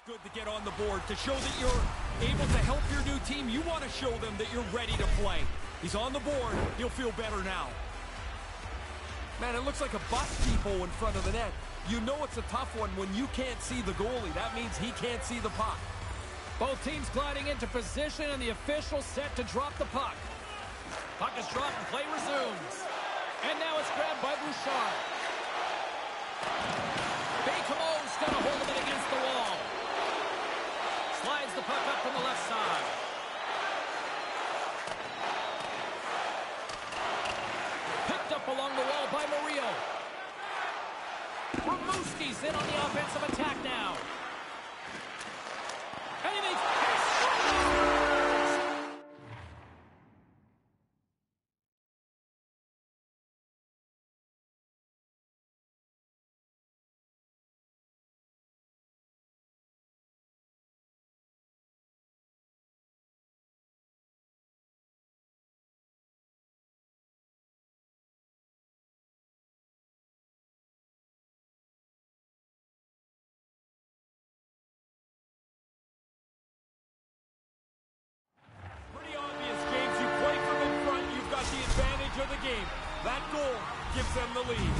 Good to get on the board, to show that you're able to help your new team. You want to show them that you're ready to play. He's on the board. He'll feel better now. Man, it looks like a bus depot in front of the net. You know it's a tough one when you can't see the goalie. That means he can't see the puck. Both teams gliding into position, and the official set to drop the puck. Puck is dropped and play resumes. And now it's grabbed by Bouchard. Baie-Comeau's got a hold of it against the wall. Slides the puck up from the left side. Picked up along the wall by Murillo. Rimouski's in on the offensive attack now. And he makes... of the game. That goal gives them the lead.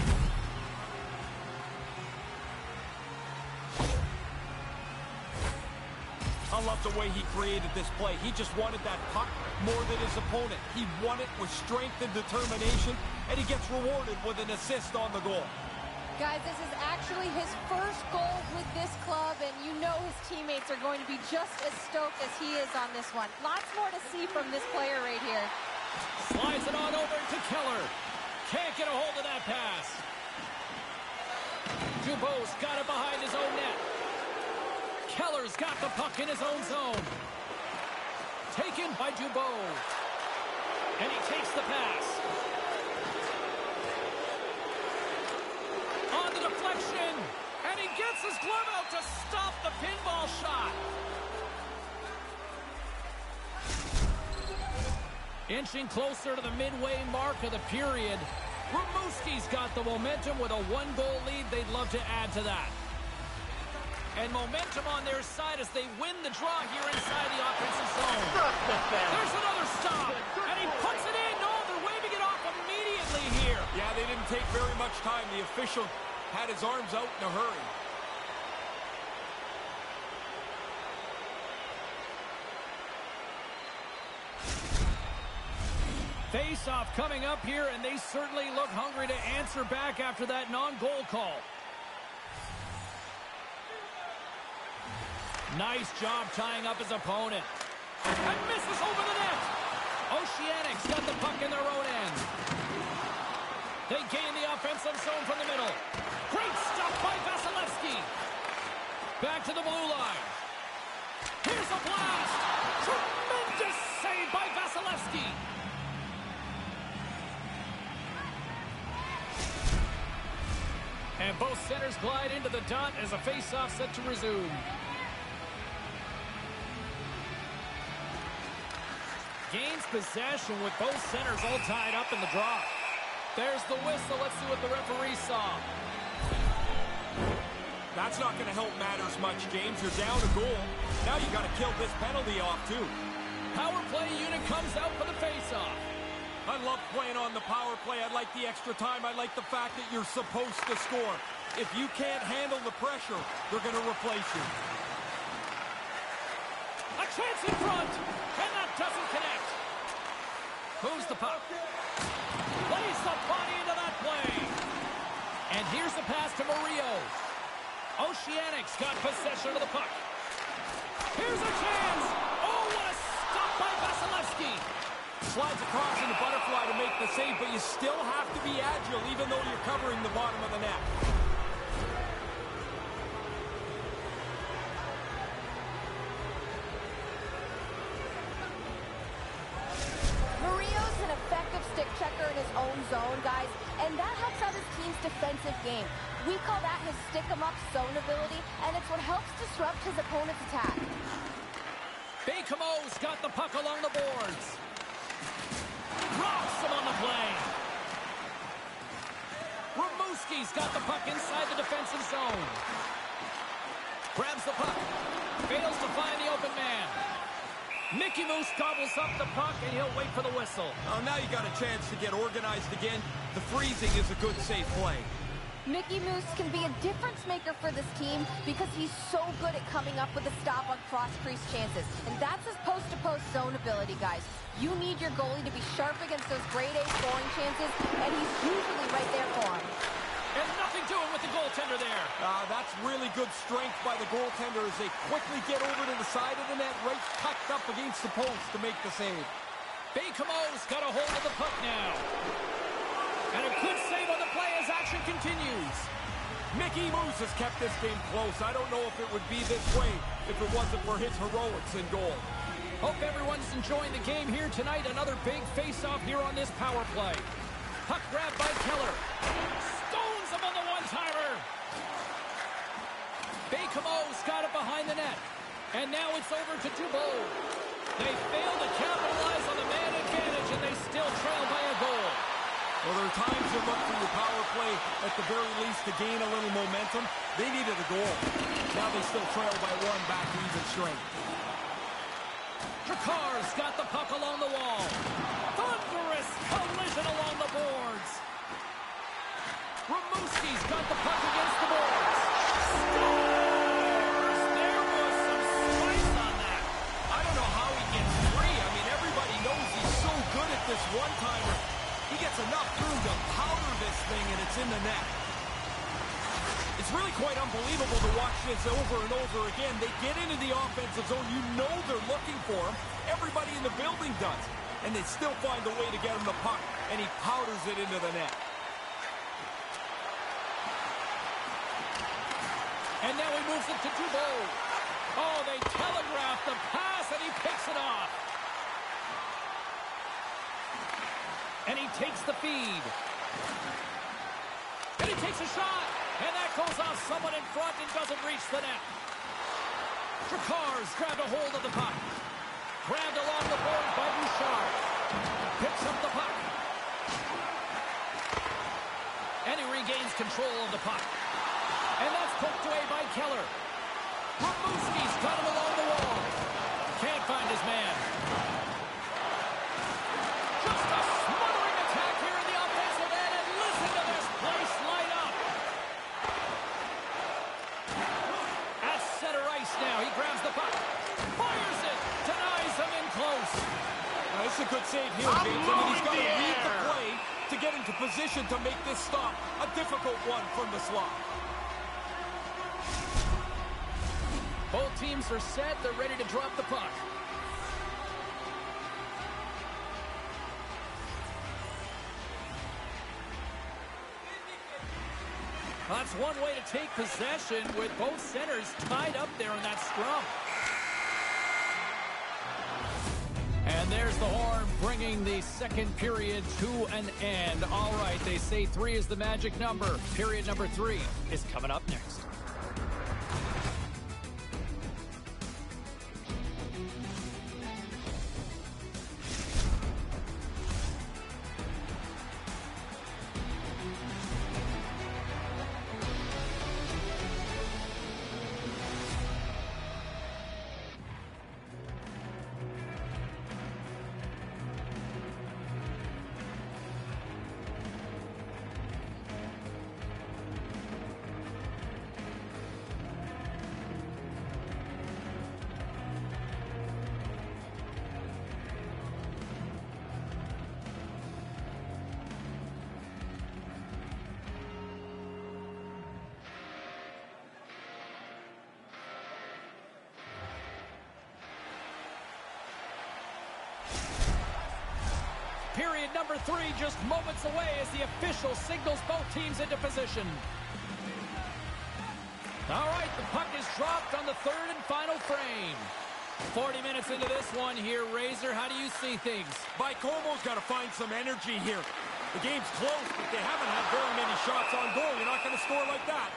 I love the way he created this play. He just wanted that puck more than his opponent. He won it with strength and determination, and he gets rewarded with an assist on the goal. Guys, this is actually his first goal with this club, and you know his teammates are going to be just as stoked as he is on this one. Lots more to see from this player right here. Slides it on over to Keller. Can't get a hold of that pass. Dubois got it behind his own net. Keller's got the puck in his own zone. Taken by Dubois. And he takes the pass. On the deflection. And he gets his glove out to stop the pinball shot. Inching closer to the midway mark of the period. Rimouski's got the momentum with a one-goal lead. They'd love to add to that. And momentum on their side as they win the draw here inside the offensive zone. There's another stop. And he puts it in. No, they're waving it off immediately here. Yeah, they didn't take very much time. The official had his arms out in a hurry. Face-off coming up here, and they certainly look hungry to answer back after that non-goal call. Nice job tying up his opponent. And misses over the net. Oceanics got the puck in their own end. They gain the offensive zone from the middle. Great stop by Vasilevsky. Back to the blue line. Here's a blast. Tremendous save by Vasilevsky. And both centers glide into the dot as a face-off set to resume. Gains possession with both centers all tied up in the draw. There's the whistle. Let's see what the referee saw. That's not going to help matters much, James. You're down a goal. Now you got to kill this penalty off, too. Power play unit comes out for the face-off. I love playing on the power play. I like the extra time. I like the fact that you're supposed to score. If you can't handle the pressure, they're going to replace you. A chance in front, and that doesn't connect. Who's the puck? Plays the body into that play. And here's the pass to Murillo. Oceanics got possession of the puck. Here's a chance. Oh, what a stop by Vasilevsky. Slides across in the butterfly to make the save, but you still have to be agile even though you're covering the bottom of the net. Murillo's an effective stick checker in his own zone, guys, and that helps out his team's defensive game. We call that his stick-em-up zone ability, and it's what helps disrupt his opponent's attack. Baie-Comeau's got the puck along the boards. Rocks him on the play. Rimouski's got the puck inside the defensive zone. Grabs the puck. Fails to find the open man. Mickey Moose gobbles up the puck, and he'll wait for the whistle. Oh, now you got a chance to get organized again. The freezing is a good, safe play. Mickey Moose can be a difference maker for this team because he's so good at coming up with a stop on cross-crease chances. And that's his post-to-post zone ability, guys. You need your goalie to be sharp against those grade-A scoring chances, and he's usually right there for him. And nothing doing with the goaltender there. That's really good strength by the goaltender as they quickly get over to the side of the net, right tucked up against the post to make the save. Bakemo's got a hold of the puck now. And a good save on the play as action continues. Mickey Moose has kept this game close. I don't know if it would be this way if it wasn't for his heroics in goal. Hope everyone's enjoying the game here tonight. Another big face-off here on this power play. Puck grabbed by Keller. Stones him on the one-timer. Bakemo's got it behind the net. And now it's over to Dubois. They fail to capitalize on the man advantage, and they still trail by a goal. Well, there are times you look for your power play, at the very least, to gain a little momentum. They needed a goal. Now they still trail by one, back to even strength. Drakar's got the puck along the wall. Thunderous collision along the boards. Rimouski's got the puck against the boards. Scores! There was some spice on that. I don't know how he gets free. I mean, everybody knows he's so good at this one-timer. He gets enough room to powder this thing, and it's in the net. It's really quite unbelievable to watch this over and over again. They get into the offensive zone. You know they're looking for him. Everybody in the building does. And they still find a way to get him the puck, and he powders it into the net. And now he moves it to Dubois. Oh, they telegraph the pass, and he picks it off. And he takes the feed. And he takes a shot. And that goes off someone in front and doesn't reach the net. Drakar's grabbed a hold of the puck. Grabbed along the board by Bouchard. Picks up the puck. And he regains control of the puck. And that's poked away by Keller. Rimouski's got him along the wall. Can't find his man. Just a smothering attack here in the offensive end, and listen to this place light up. At center ice now, he grabs the puck. Fires it. Denies him in close. This is a good save here, James. I mean, he's got to read the play to get into position to make this stop. A difficult one from the slot. Both teams are set. They're ready to drop the puck. That's one way to take possession with both centers tied up there in that scrum. And there's the horn bringing the second period to an end. All right, they say 3 is the magic number. Period number 3 is coming up next. Period number 3 just moments away as the official signals both teams into position. All right, the puck is dropped on the third and final frame. 40 minutes into this one here, Razor. How do you see things? Baikomo's got to find some energy here. The game's close, but they haven't had very many shots on goal. You're not going to score like that.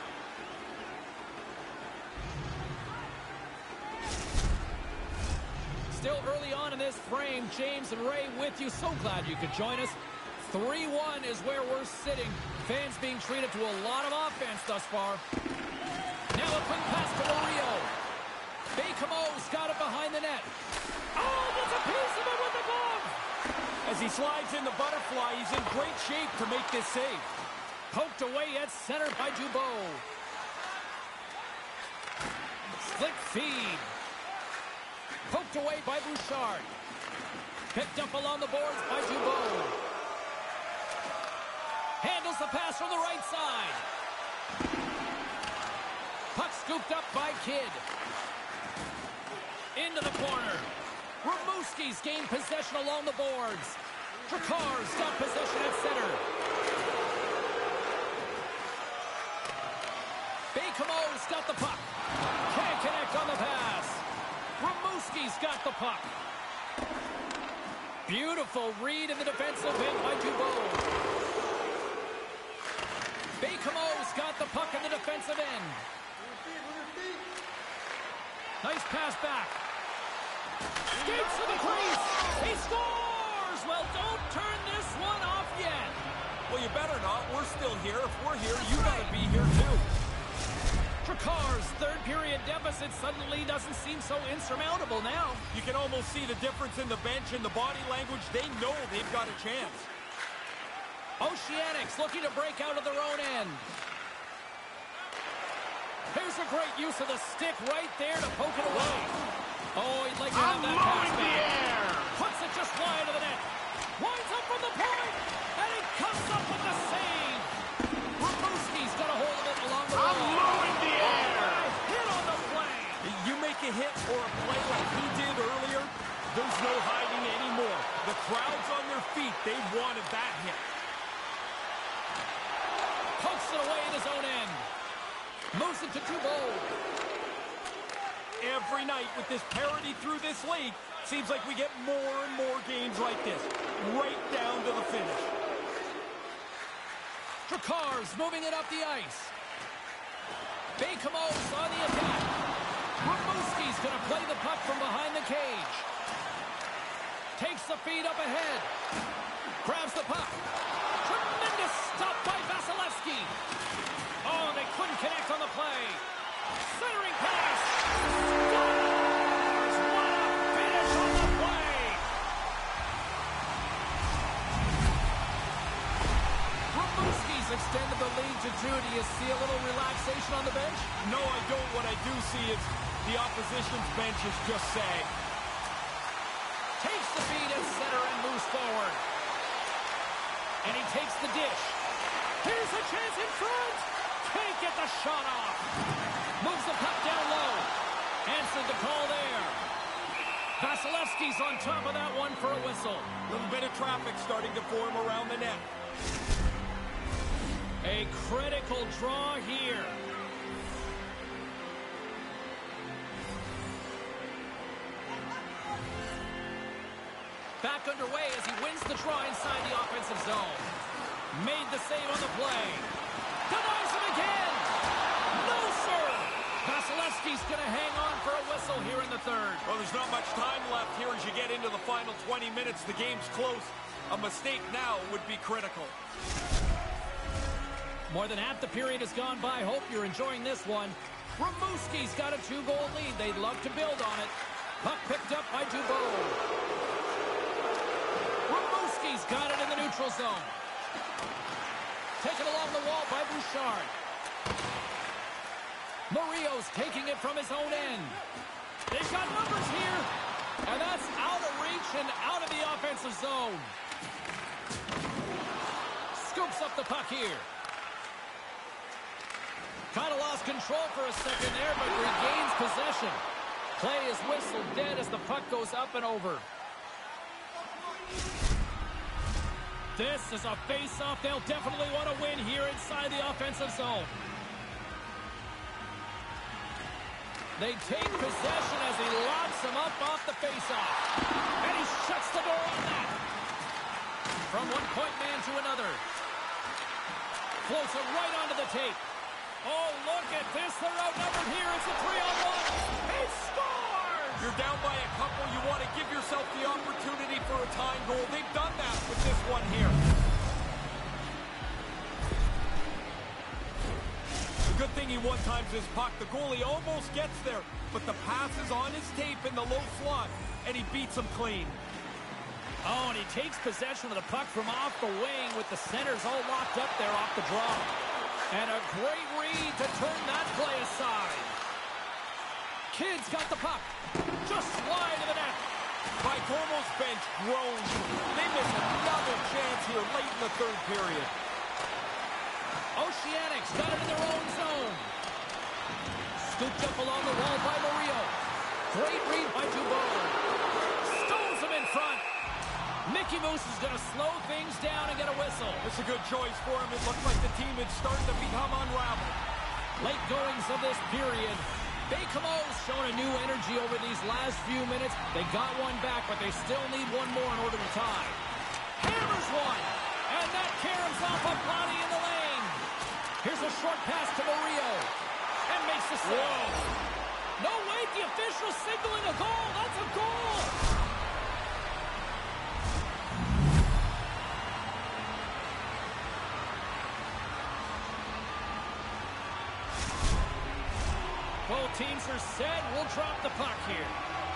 Still early on in this frame, James and Ray with you. So glad you could join us. 3-1 is where we're sitting. Fans being treated to a lot of offense thus far. Now a quick pass to Murillo. Bakemo's got it behind the net. Oh, gets a piece of it with the glove. As he slides in the butterfly, he's in great shape to make this save. Poked away at center by Dubois. Slick feed. Poked away by Bouchard. Picked up along the boards by Dubois. Handles the pass from the right side. Puck scooped up by Kidd. Into the corner. Rimouski's gained possession along the boards. Drakar's got possession at center. Bakemo's got the puck. Can't connect on the pass. Rimouski's got the puck. Beautiful read in the defensive end by Dubois. Bakemo's got the puck in the defensive end. Nice pass back. Skates to the crease. He scores! Well, don't turn this one off yet. Well, you better not. We're still here. If we're here, you gotta be here too. Drakar's third period deficit suddenly doesn't seem so insurmountable now. You can almost see the difference in the bench and the body language. They know they've got a chance. Oceanics looking to break out of their own end. Here's a great use of the stick right there to poke it away. Oh, he'd like to have that pass back. Puts it just wide of the net. Winds up from the point, and he comes up with the save. Rimouski's got a hold of it along the wall. Hit on the play. You make a hit or a play like he did earlier, there's no hiding anymore. The crowd's on their feet. They wanted that hit. Pokes it away in his own end. Moves it to Dubois. Every night with this parity through this league, seems like we get more and more games like this, right down to the finish. Drakar's moving it up the ice. Bakemo's on the attack. Rimouski's going to play the puck from behind the cage. Takes the feed up ahead. Grabs the puck. Tremendous stop by Vasilevsky. Oh, they couldn't connect on the play. Centering pass. Scores! What a finish on the play. Rimouski's extended the lead to 2. Do you see a little relaxation on the bench? No, I don't. What I do see is the opposition's bench is just saying. Takes the feed at center and moves forward. And he takes the dish. Here's a chance in front. Can't get the shot off. Moves the puck down low. Answered the call there. Vasilevsky's on top of that one for a whistle. A little bit of traffic starting to form around the net. A critical draw here. Back underway as he wins the draw inside the offensive zone. Made the save on the play. Denies him again. No, sir. Vasilevsky's going to hang on for a whistle here in the third. Well, there's not much time left here as you get into the final 20 minutes. The game's close. A mistake now would be critical. More than half the period has gone by. Hope you're enjoying this one. Rimouski's got a 2-goal lead. They'd love to build on it. Puck picked up by Dubois. Rimouski's got it in the neutral zone. Taken along the wall by Bouchard. Murillo's taking it from his own end. They've got numbers here. And that's out of reach and out of the offensive zone. Scoops up the puck here. Kind of lost control for a second there, but regains possession. Play is whistled dead as the puck goes up and over. This is a face-off they'll definitely want to win here inside the offensive zone. They take possession as he lobs him up off the face-off. And he shuts the door on that. From one point man to another. Floats it right onto the tape. Oh, look at this. They're outnumbered here. It's a 3-on-1. He scores! You're down by a couple. You want to give yourself the opportunity for a tying goal. They've done that with this one here. A Good thing he one-times his puck. The goalie almost gets there, but the pass is on his tape in the low slot, and he beats him clean. Oh, and he takes possession of the puck from off the wing with the centers all locked up there off the draw. And a great read to turn that play aside. Kidd's got the puck. Just wide of the net. Vaitomo's bench groans. They miss another chance here late in the third period. Oceanics got it in their own zone. Scooped up along the wall by Murillo. Great read by Dubois. Stones him in front. Mickey Moose is going to slow things down and get a whistle. It's a good choice for him. It looked like the team had started to become unraveled. Late goings of this period. Bakemo's shown a new energy over these last few minutes. They got one back, but they still need one more in order to tie. Hammers one. And that caroms off of Lonnie in the lane. Here's a short pass to Murillo. And makes the save. No, wait, the official signaling a goal. That's a goal. Both teams are set. We'll drop the puck here.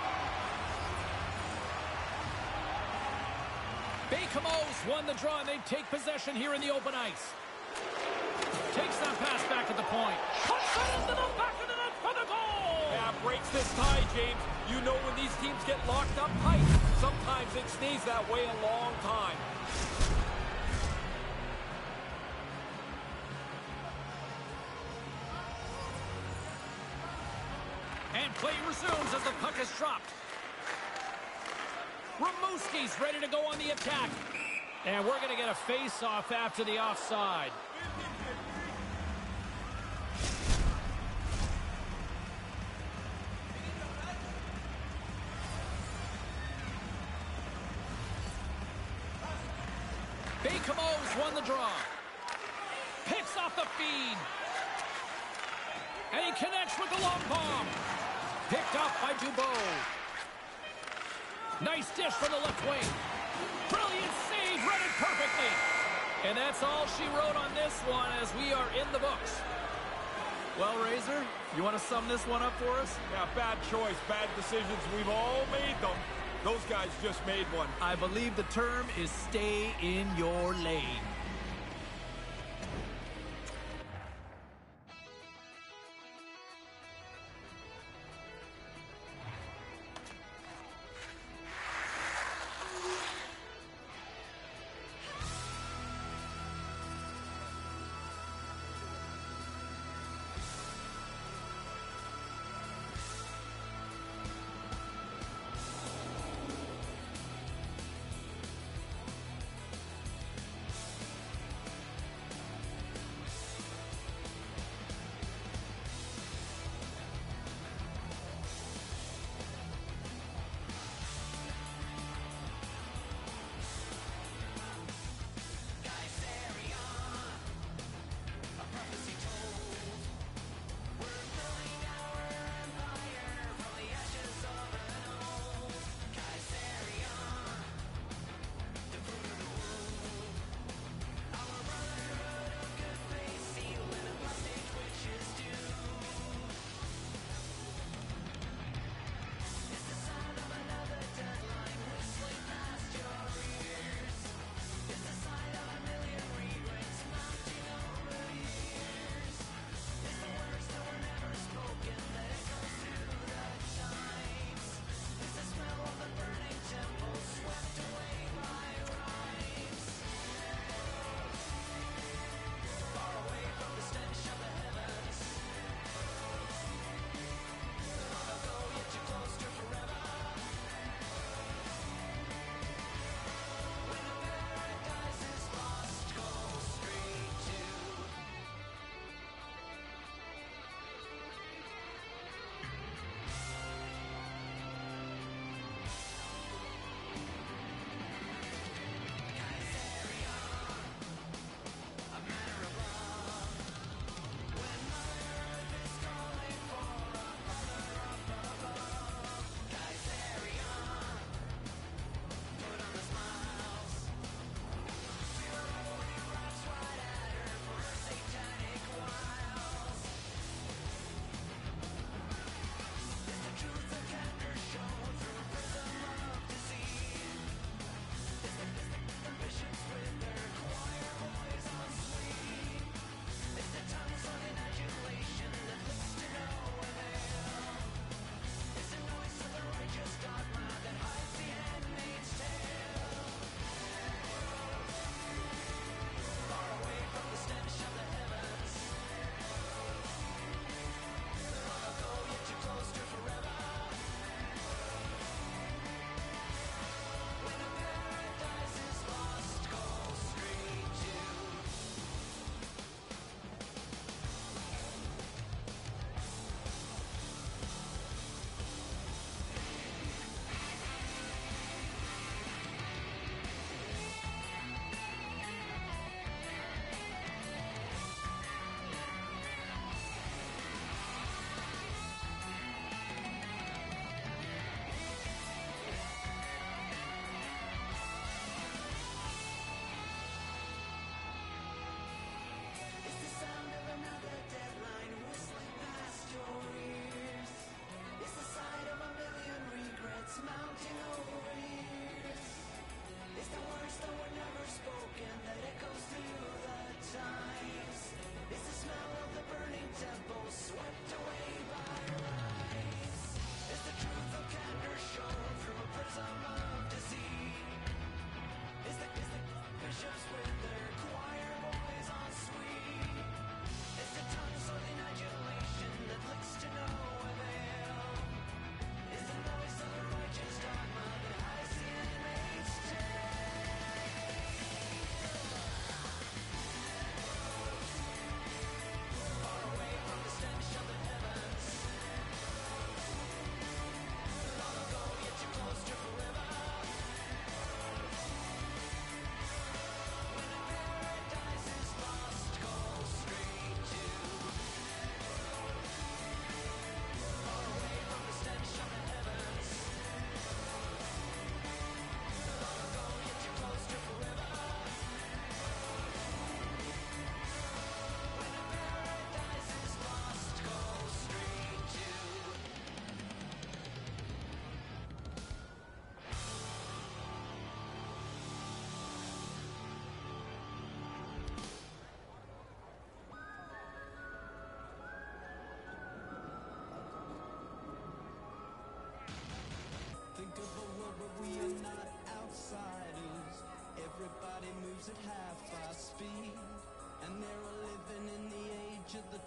Bakemo's won the draw, and they take possession here in the open ice. Takes that pass back at the point. Puts it into the back of the net for the goal! Yeah, breaks this tie, James. You know when these teams get locked up tight, sometimes it stays that way a long time. And play resumes as the puck is dropped. Rimouski's ready to go on the attack. And we're going to get a face-off after the offside. Bakemo's won the draw. Picks off the feed. And he connects with the long bomb. Picked up by Dubois. Nice dish from the left wing. Brilliant save, read it perfectly. And that's all she wrote on this one as we are in the books. Well, Razor, you want to sum this one up for us? Yeah, bad choice, bad decisions. We've all made them. Those guys just made one. I believe the term is stay in your lane.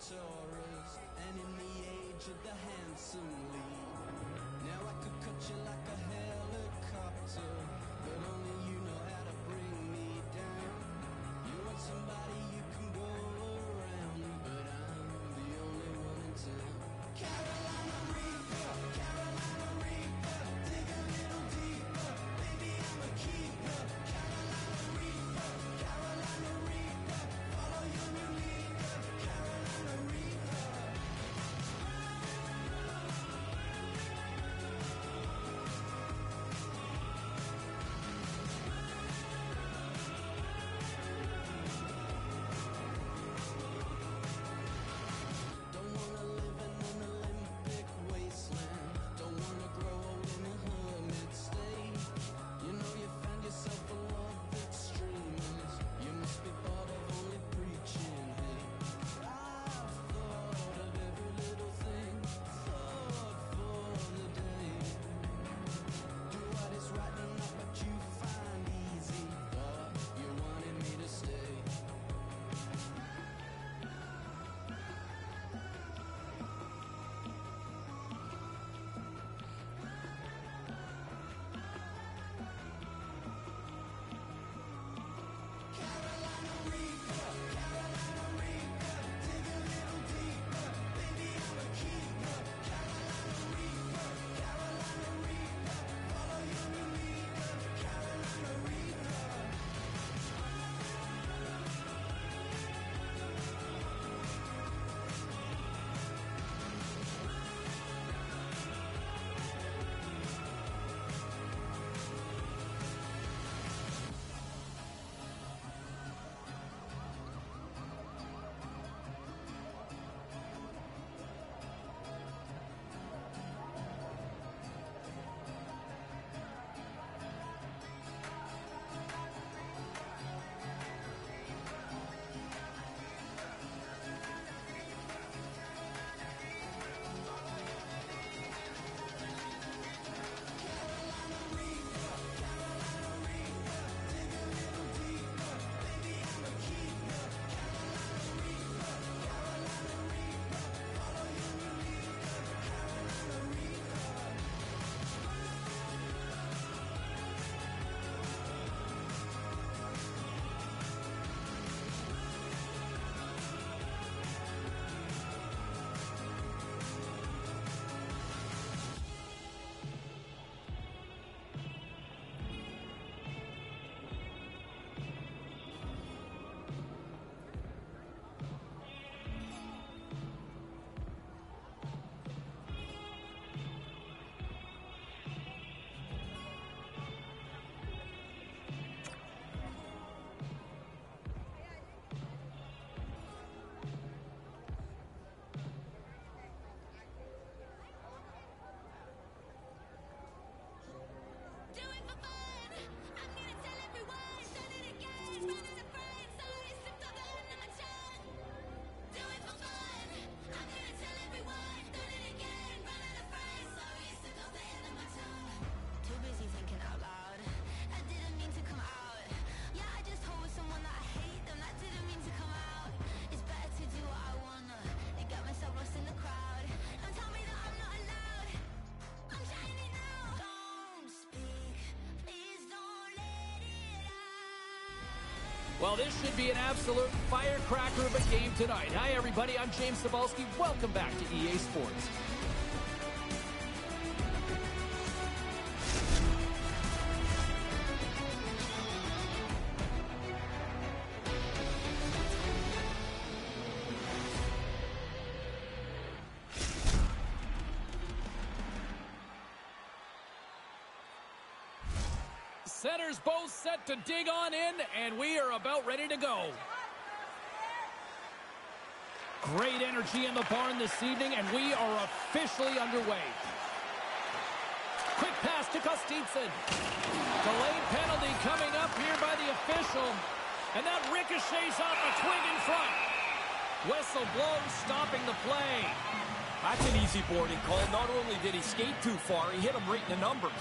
Taurus, and in the age of the handsome lead. Now I could cut you like a helicopter, but only you know how to bring me down. You want somebody you can go around, but I'm the only one in town. Carolina Reaper, Carolina Reaper, dig a little deeper, baby I'm a keeper. Carolina Reaper, Carolina Reaper, follow your new leader. Carolina Reaper. Don't wanna live in an Olympic wasteland. Don't wanna grow old in a hermit state. You know you found yourself a love extremist. You must be bored of only preaching hate. I've thought of every little thing, thought for the day. Do what is right and not what you find easy. Thought you wanted me to stay. Carolina Reaper, Carolina Reaper, dig a little deeper, baby I'm a keeper. Carolina Reaper, Carolina Reaper, follow your new leader. Carolina Reaper. Do it for fun. I'm gonna tell everyone. Done it again. Run out of friends. Sorry, slipped off the end of my tongue. Do it for fun. I'm gonna tell everyone. Done it again. Run out of friends. Sorry, slipped off the end of my tongue. Too busy thinking out loud. I didn't mean to come out. Yeah, I just told someone that I hate them. That didn't mean to come out. It's better to do what I wanna and get myself lost in the crowd. Don't tell me that I'm not allowed. I'm trying it now. Don't speak, please don't let it out. Well, this should be an absolute firecracker of a game tonight. Hi, everybody. I'm James Cebulski. Welcome back to EA Sports. Centers both set to dig on in, and we are about ready to go. Great energy in the barn this evening, and we are officially underway. Quick pass to Kostitsin. Delayed penalty coming up here by the official, and that ricochets off a twig in front. Whistle blows, stopping the play. That's an easy boarding call. Not only did he skate too far, he hit him right in the numbers.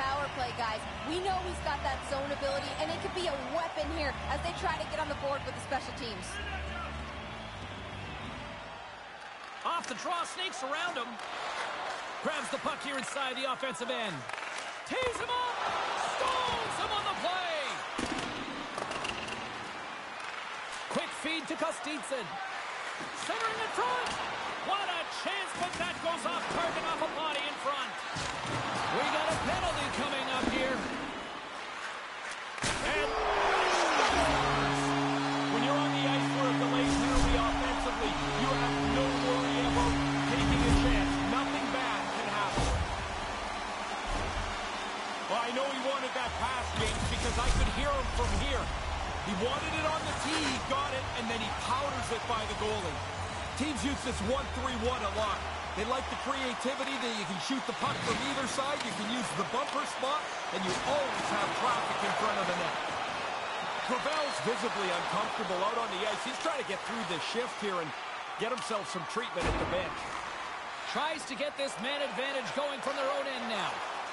power play, guys. We know he's got that zone ability, and it could be a weapon here as they try to get on the board with the special teams. Off the draw, snakes around him. Grabs the puck here inside the offensive end. Tees him up! Stones him on the play! Quick feed to Kostitsin. Centering in front! What a chance, but that goes off target off a body in front. We got a penalty coming up here. And When you're on the ice for a delayed penalty offensively, you have no worry about taking a chance. Nothing bad can happen. Well, I know he wanted that pass, James, because I could hear him from here. He wanted it on the tee, he got it, and then he powders it by the goalie. Teams use this 1-3-1 a lot. They like the creativity that you can shoot the puck from either side, you can use the bumper spot, and you always have traffic in front of the net. Gravel's visibly uncomfortable out on the ice. He's trying to get through this shift here and get himself some treatment at the bench. tries to get this man advantage going from their own end now.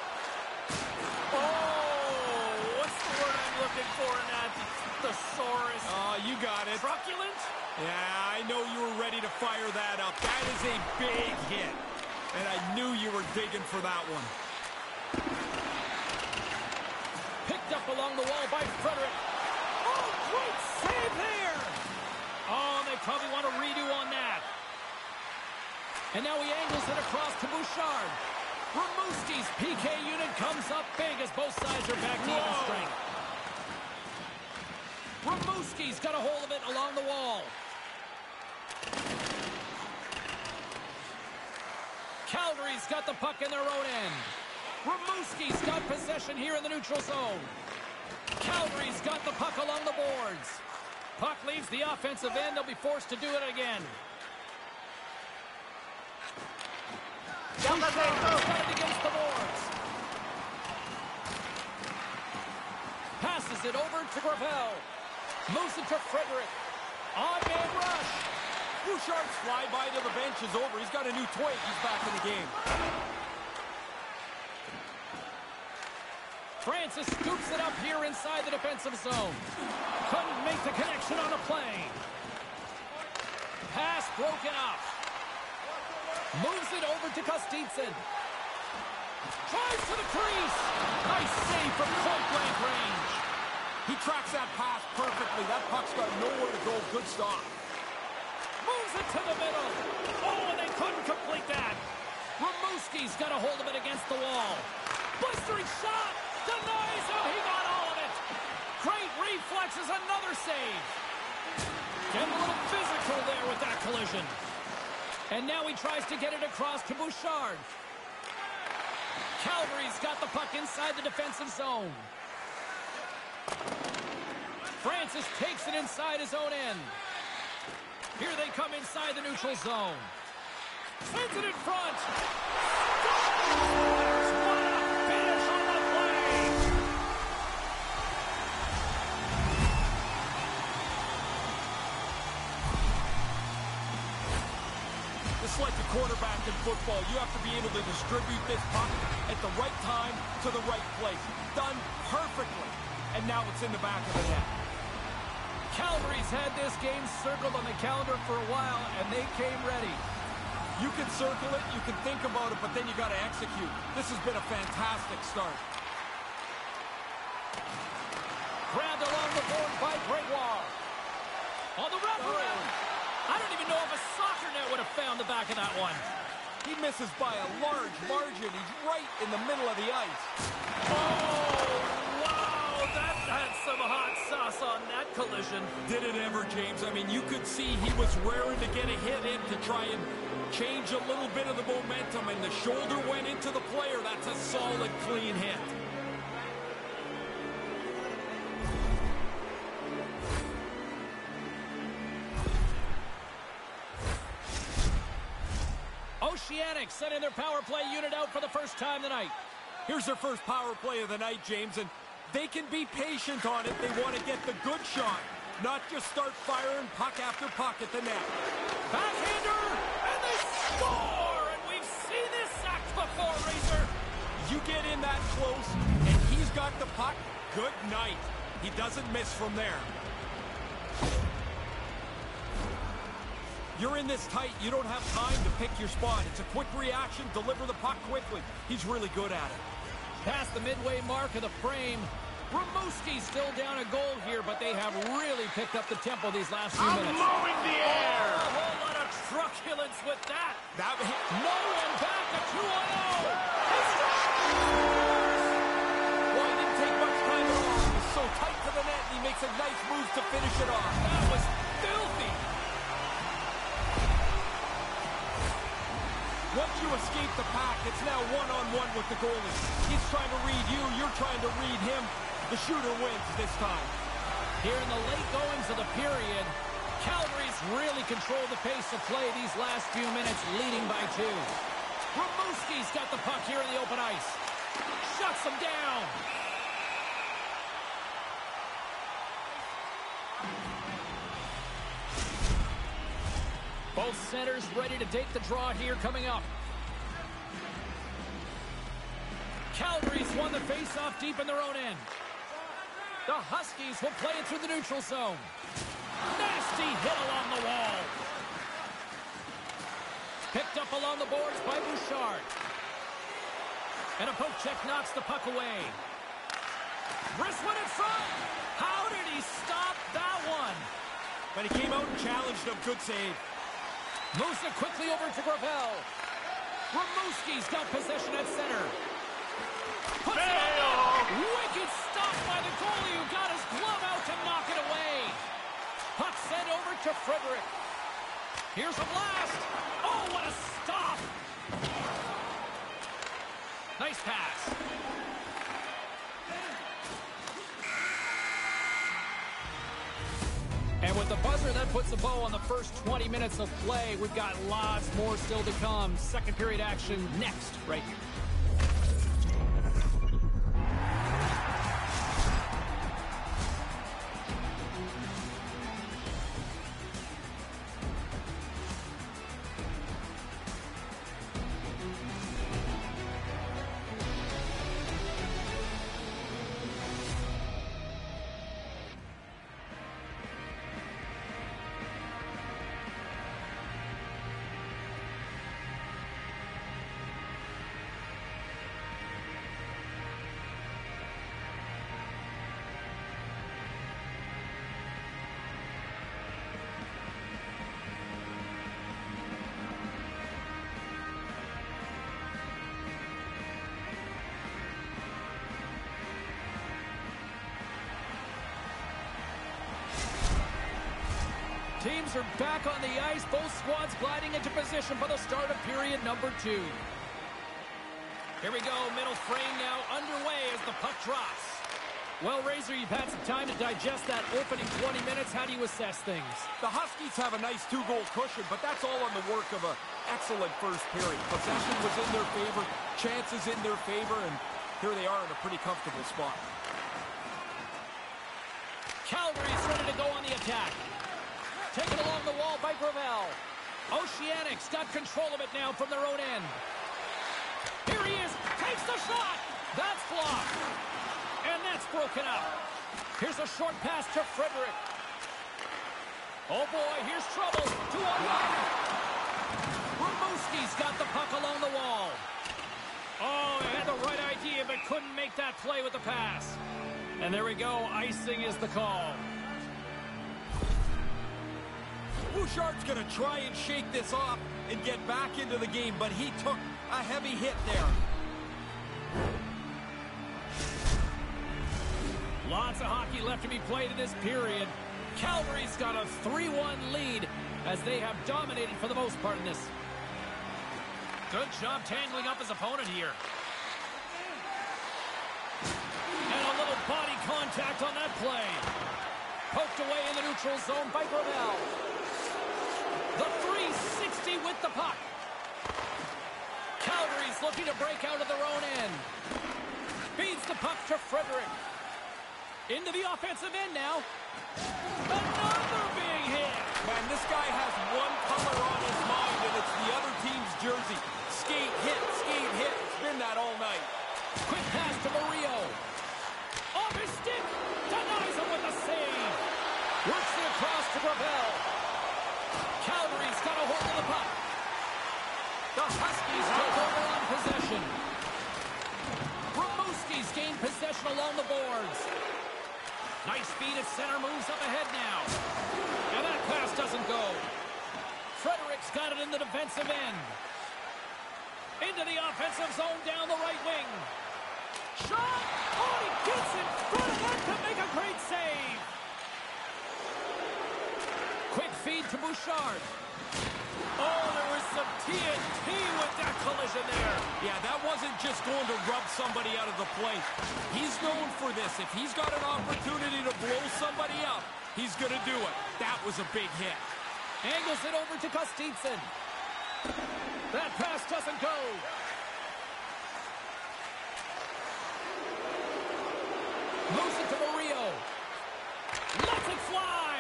Oh, what's the word I'm looking for in that? Thesaurus. Oh, you got it. Truculent? Yeah, I know you were ready to fire that up. That is a big hit. And I knew you were digging for that one. Picked up along the wall by Frederick. Oh, great save there. Oh, they probably want a redo on that. And now he angles it across to Bouchard. Rimouski's PK unit comes up big as both sides are back to even strength. Rimouski's got a hold of it along the wall. Calgary's got the puck in their own end. Rimouski's got possession here in the neutral zone. Calgary's got the puck along the boards. Puck leaves the offensive end. They'll be forced to do it again. Bouchard's got it against the boards. Passes it over to Gravel. Moves it to Frederick. On-man rush. Bouchard's flyby to the bench is over. He's got a new twig. He's back in the game. Francis scoops it up here inside the defensive zone. Couldn't make the connection on a play. Pass broken up. Moves it over to Kostitsin. Tries to the crease. Nice save from point-blank range. He tracks that pass perfectly. That puck's got nowhere to go. Good stop. Moves it to the middle. Oh, and they couldn't complete that. Rimouski's got a hold of it against the wall. Blistering shot. Denies him. He got all of it. Great reflexes. Another save. Getting a little physical there with that collision. And now he tries to get it across to Bouchard. Calgary's got the puck inside the defensive zone. Francis takes it inside his own end. Here they come inside the neutral zone. Sends it in front. Scores! What a finish on the play! It's like a quarterback in football. You have to be able to distribute this puck at the right time to the right place. Done perfectly. And now it's in the back of the net. Calgary's had this game circled on the calendar for a while, and they came ready. You can circle it, you can think about it, but then you got to execute. This has been a fantastic start. Grabbed along the board by Gregoire. On the wraparound. I don't even know if a soccer net would have found the back of that one. He misses by a large margin. He's right in the middle of the ice. Oh, wow, that had some hot sauce on that collision. Did it ever, James? I mean, you could see he was raring to get a hit in to try and change a little bit of the momentum, and the shoulder went into the player. That's a solid, clean hit. Oceanic sending their power play unit out for the first time tonight. Here's their first power play of the night, James, and they can be patient on it. They want to get the good shot, not just start firing puck after puck at the net. Backhander, and they score! And we've seen this act before, Razor. You get in that close, got the puck. Good night. He doesn't miss from there. You're in this tight. You don't have time to pick your spot. It's a quick reaction. Deliver the puck quickly. He's really good at it. Past the midway mark of the frame. Rimouski's still down a goal here, but they have really picked up the tempo these last few minutes. Mowing the air. A whole lot of truculence with that. That No one back, a 2-on-0. Well, it didn't take much time at all. He was so tight to the net, and he makes a nice move to finish it off. That was filthy. Once you escape the pack, it's now one-on-one with the goalie. He's trying to read you. You're trying to read him. The shooter wins this time. Here in the late goings of the period, Calgary's really controlled the pace of play these last few minutes, leading by 2. Rimouski's got the puck here in the open ice. Shuts him down. Both centers ready to take the draw here coming up. Calgary's won the face-off deep in their own end. The Huskies will play it through the neutral zone. Nasty hit along the wall. Picked up along the boards by Bouchard. And a poke check knocks the puck away. Wrist one in front. How did he stop that one? But he came out and challenged him. Good save. Moves it quickly over to Gravel. Rimouski's got possession at center. Puts it up. Wicked stop by the goalie who got his glove out to knock it away. Puck sent over to Frederick. Here's a blast. Oh, what a stop. Nice pass. And with the buzzer, that puts a bow on the first 20 minutes of play. We've got lots more still to come. Second period action next, right here. Teams are back on the ice. Both squads gliding into position for the start of period number 2. Here we go. Middle frame now underway as the puck drops. Well, Razor, you've had some time to digest that opening 20 minutes. How do you assess things? The Huskies have a nice 2-goal cushion, but that's all on the work of an excellent first period. Possession was in their favor, chances in their favor, and here they are in a pretty comfortable spot. Calgary's ready to go on the attack. Taken along the wall by Gravel. Oceanics got control of it now from their own end. Here he is. Takes the shot. That's blocked. And that's broken up. Here's a short pass to Frederick. Oh, boy. Here's trouble. 2-on-1. Rimouski's got the puck along the wall. Oh, he had the right idea, but couldn't make that play with the pass. And there we go. Icing is the call. Bouchard's going to try and shake this off and get back into the game, but he took a heavy hit there. Lots of hockey left to be played in this period. Calgary's got a 3-1 lead as they have dominated for the most part in this. Good job tangling up his opponent here. And a little body contact on that play. Poked away in the neutral zone by Gravel. The 360 with the puck. Calgary's looking to break out of their own end. Feeds the puck to Frederick. Into the offensive end now. Another big hit. Man, this guy has one color on his mind, and it's the other team's jersey. Skate, hit, skate, hit. It's been that all night. Quick pass to Murillo. The Huskies took over on possession. Rimouski's gained possession along the boards. Nice speed at center, moves up ahead now. And that pass doesn't go. Frederick's got it in the defensive end. Into the offensive zone down the right wing. Shot! Oh, he gets in front of that to make a great save. Quick feed to Bouchard. Oh, there was some TNT with that collision there. Yeah, that wasn't just going to rub somebody out of the play. He's known for this. If he's got an opportunity to blow somebody up, he's going to do it. That was a big hit. Angles it over to Kostitsin. That pass doesn't go. Moves it to Murillo. Lets it fly.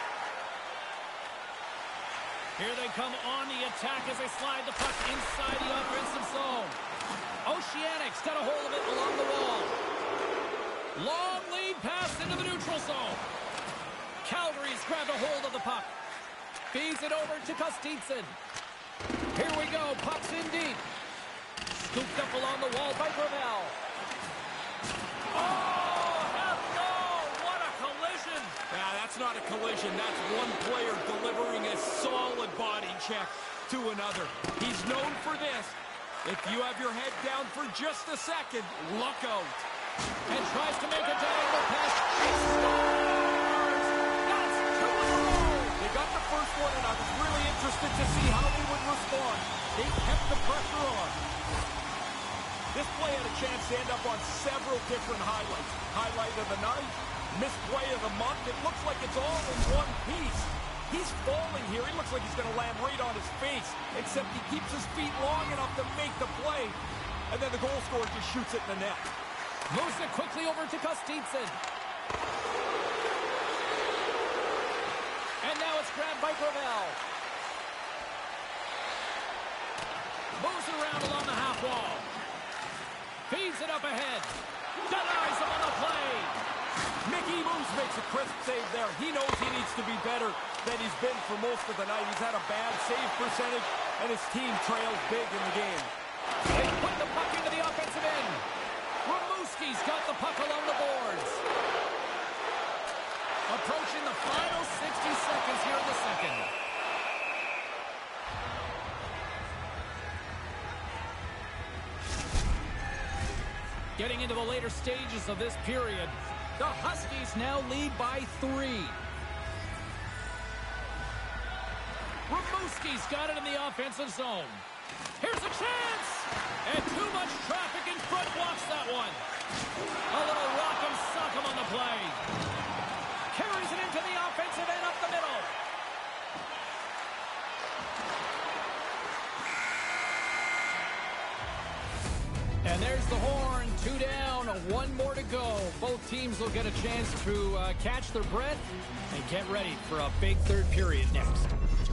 Here they come on the attack as they slide the puck inside the offensive zone. Oceanics got a hold of it along the wall. Long lead pass into the neutral zone. Calgary's grabbed a hold of the puck. Feeds it over to Kostitsin. Here we go. Puck's in deep. Scooped up along the wall by Gravel. Oh, hello! What a collision! Yeah, that's not a collision. That's one player delivering a solid body check to another. He's known for this. If you have your head down for just a second, look out. And tries to make a diagonal pass. He scores! That's 2 in a row! They got the first one, and I was really interested to see how they would respond. They kept the pressure on. This play had a chance to end up on several different highlights. Highlight of the night, misplay of the month. It looks like it's all in one piece. He's falling here. He looks like he's going to land right on his face, except he keeps his feet long enough to make the play, and then the goal scorer just shoots it in the net. Moves it quickly over to Kostitsin. And now it's grabbed by Gravel. Moves it around along the half wall. Feeds it up ahead. Denies him on the play. Mickey Moose makes a crisp save there. He knows he needs to be better than he's been for most of the night. He's had a bad save percentage, and his team trails big in the game. They put the puck into the offensive end. Rimouski's got the puck along the boards. Approaching the final 60 seconds here in the second. Getting into the later stages of this period, the Huskies now lead by 3. Rimouski's got it in the offensive zone. Here's a chance! And too much traffic in front blocks that one. A little rock'em sock'em on the play. Carries it into the offensive end up the middle. And there's the horn. 2 down, 1 more to go. Both teams will get a chance to catch their breath and get ready for a big third period next.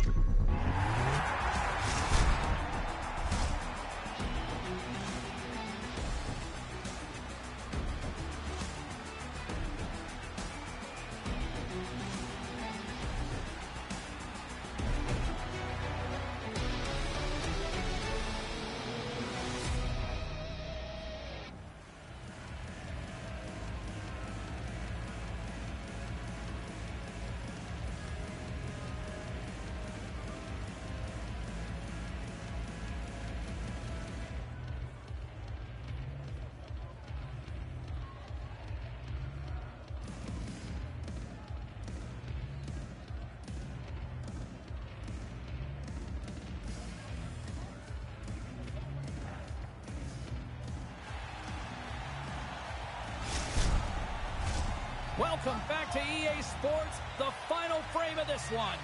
Welcome back to EA Sports, the final frame of this one.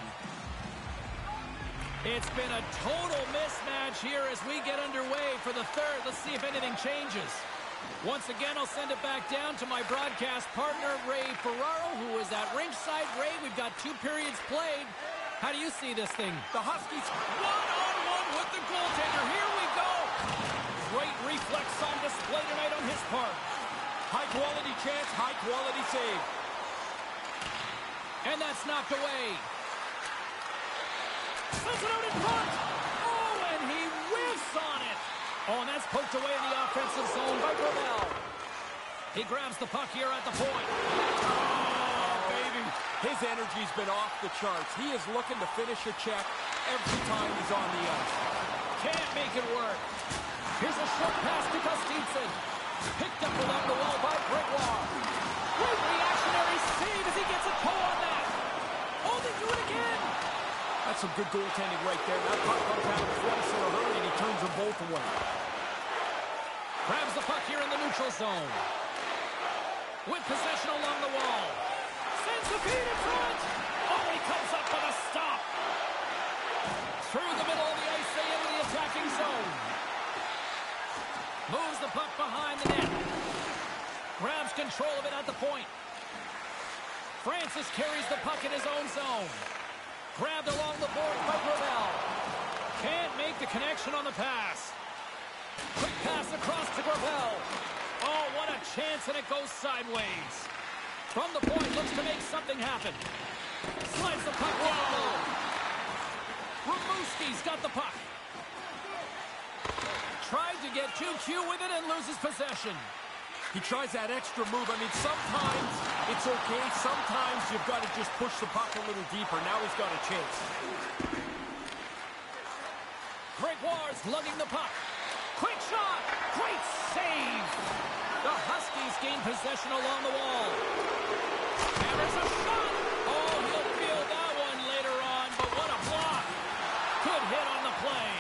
It's been a total mismatch here as we get underway for the third. Let's see if anything changes. Once again, I'll send it back down to my broadcast partner, Ray Ferraro, who is at ringside. Ray, we've got 2 periods played. How do you see this thing? The Huskies One-on-one with the goaltender. Here we go. Great reflex on display tonight on his part. high-quality chance, high-quality save. And that's knocked away. Sends it out in front. Oh, and he whiffs Oh, and that's poked away in the offensive zone by Gravel. He grabs the puck here at the point. Oh, baby. His energy's been off the charts. He is looking to finish a check every time he's on the ice. Can't make it work. Here's a short pass to Gustafsson. Picked up along the wall by Gregoire. Great reactionary save as he gets a toe on that. Oh, they do it again. That's some good goaltending right there. That puck comes out twice in a hurry, and he turns them both away. Grabs the puck here in the neutral zone. With possession along the wall. Sends the feed in front. Oh, he comes up with a stop. Through the middle of the ice, they into the attacking zone. Moves the puck behind the net. Grabs control of it at the point. Francis carries the puck in his own zone. Grabbed along the board by Gravel. Can't make the connection on the pass. Quick pass across to Gravel. Oh, what a chance, and it goes sideways. From the point, looks to make something happen. Slides the puck down low. Rimouski's got the puck. Tried to get too cute with it and loses possession. He tries that extra move. I mean, sometimes it's okay. Sometimes you've got to just push the puck a little deeper. Now he's got a chance. Gregoire's lugging the puck. Quick shot! Great save! The Huskies gain possession along the wall. And there's a shot! Oh, he'll feel that one later on, but what a block! Good hit on the play.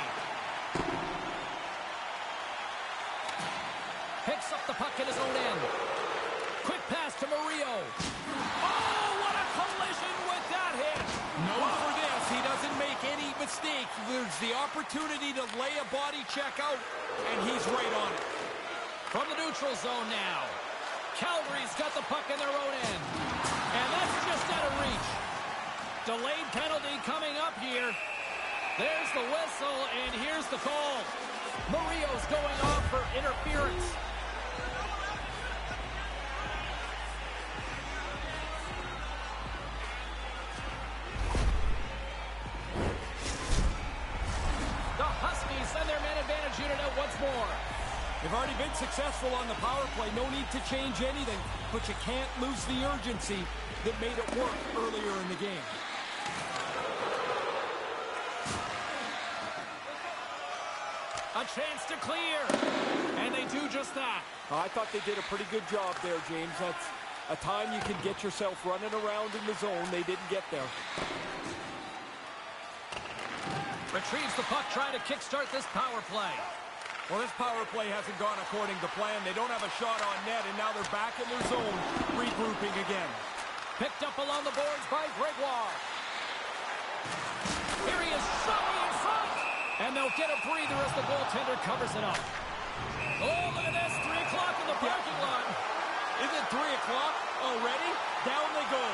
Picks up the puck in his own end. Quick pass to Murillo. Oh, what a collision with that hit! No for this. He doesn't make any mistake. There's the opportunity to lay a body check out, and he's right on it. From the neutral zone now. Calgary's got the puck in their own end. And that's just out of reach. Delayed penalty coming up here. There's the whistle, and here's the call. Murillo's going off for interference. The Huskies send their man advantage unit out once more. They've already been successful on the power play. No need to change anything, but you can't lose the urgency that made it work earlier in the game. A chance to clear, and they do just that. I thought they did a pretty good job there, James. That's a time you can get yourself running around in the zone. They didn't get there. Retrieves the puck, trying to kickstart this power play. Well, this power play hasn't gone according to plan. They don't have a shot on net, and now they're back in their zone, regrouping again. Picked up along the boards by Gregoire. Here he is, shoving in front. And they'll get a breather as the goaltender covers it up. Oh, look at this, 3 o'clock in the parking lot. Is it 3 o'clock already? Down they go.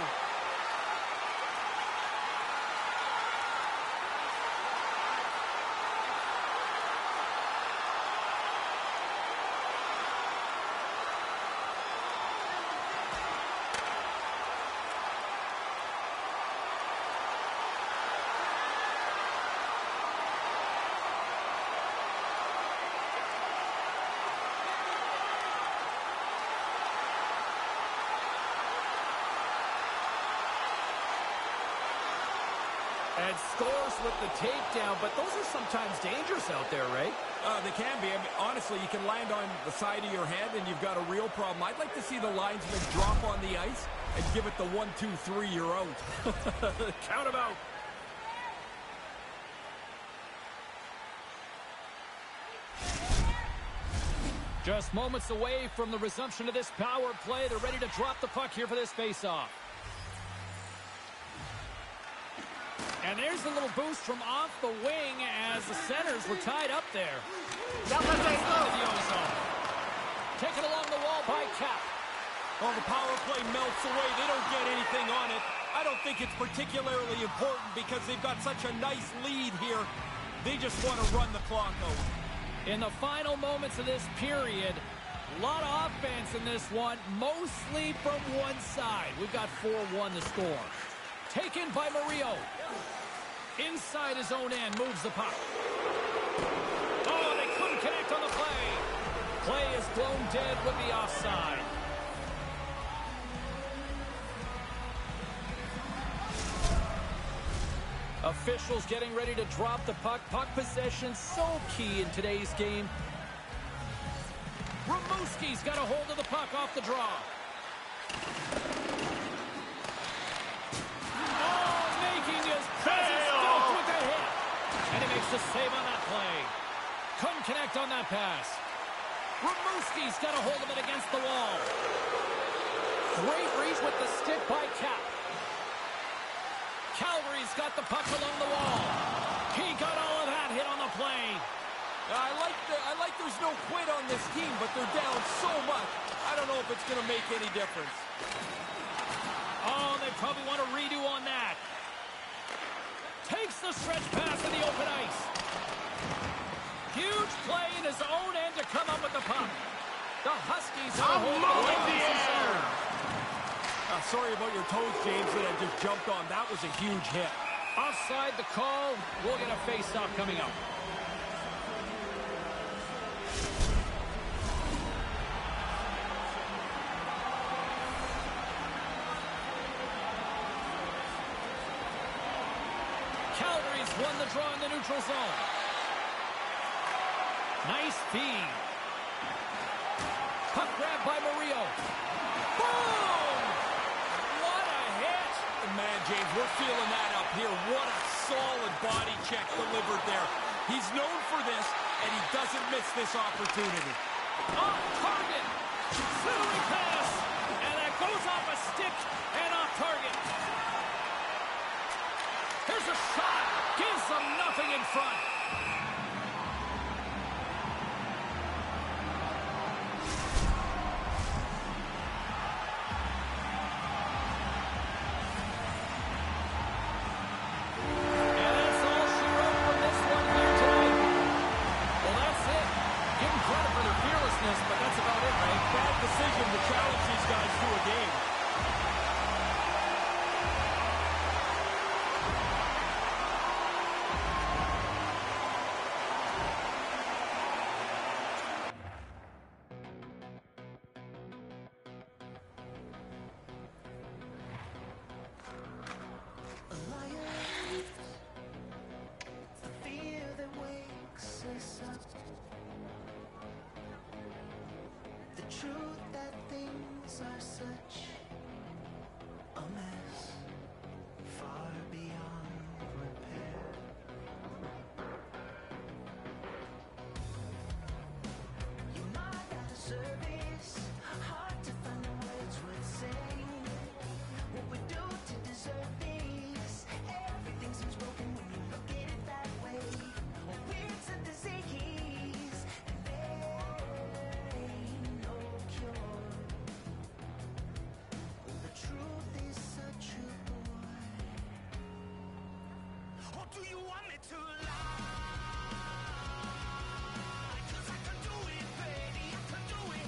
And scores with the takedown, but those are sometimes dangerous out there, Ray. They can be. I mean, honestly, you can land on the side of your head, and you've got a real problem. I'd like to see the linesman drop on the ice and give it the 1, 2, 3, you're out. Count him out. Just moments away from the resumption of this power play. They're ready to drop the puck here for this face-off. And there's a little boost from off the wing as the centers were tied up there. Taken along the wall by Cap. Well, the power play melts away. They don't get anything on it. I don't think it's particularly important because they've got such a nice lead here. They just want to run the clock out. In the final moments of this period, a lot of offense in this one, mostly from one side. We've got 4-1 to score. Taken by Murillo. Inside his own end, moves the puck. Oh, they couldn't Couldn't connect on the play. Play is blown dead with the offside. Officials getting ready to drop the puck. Puck possession so key in today's game. Rimouski's got a hold of the puck off the draw. Oh, making his presence felt with the hit. And he makes the save on that play. Couldn't connect on that pass. Rimouski's got a hold of it against the wall. Great reach with the stick by Cap. Calgary's got the puck along the wall. He got all of that hit on the play. I like there's no quit on this team, but they're down so much. I don't know if it's going to make any difference. Oh, they probably want a redo on that. Takes the stretch pass in the open ice. Huge play in his own end to come up with the puck. The Huskies have a hold of the air. Sorry about your toes, James, that I just jumped on. That was a huge hit. Offside the call. We'll get a face-off coming up. Calgary's won the draw in the neutral zone. Nice feed. Puck grab by Murillo. Boom! What a hit! Man, James, we're feeling that up here. What a solid body check delivered there. He's known for this, and he doesn't miss this opportunity. Off target! Centering pass! And that goes off a stick and off target. Here's a shot. Gives them nothing in front. And that's all she wrote from this one here tonight. Well, that's it. Give them credit for their fearlessness, but that's about it, right? Bad decision to challenge these guys to a game. The fear that wakes us up. The truth that things are such a mess, far beyond repair. You might out of service, hard to find the words worth saying. What we do to deserve this, everything seems broken when you look at it that way. Weird a disease, and there ain't no cure. The truth is such a bore. Or do you want me to lie? 'Cause I can do it, baby, I can do it.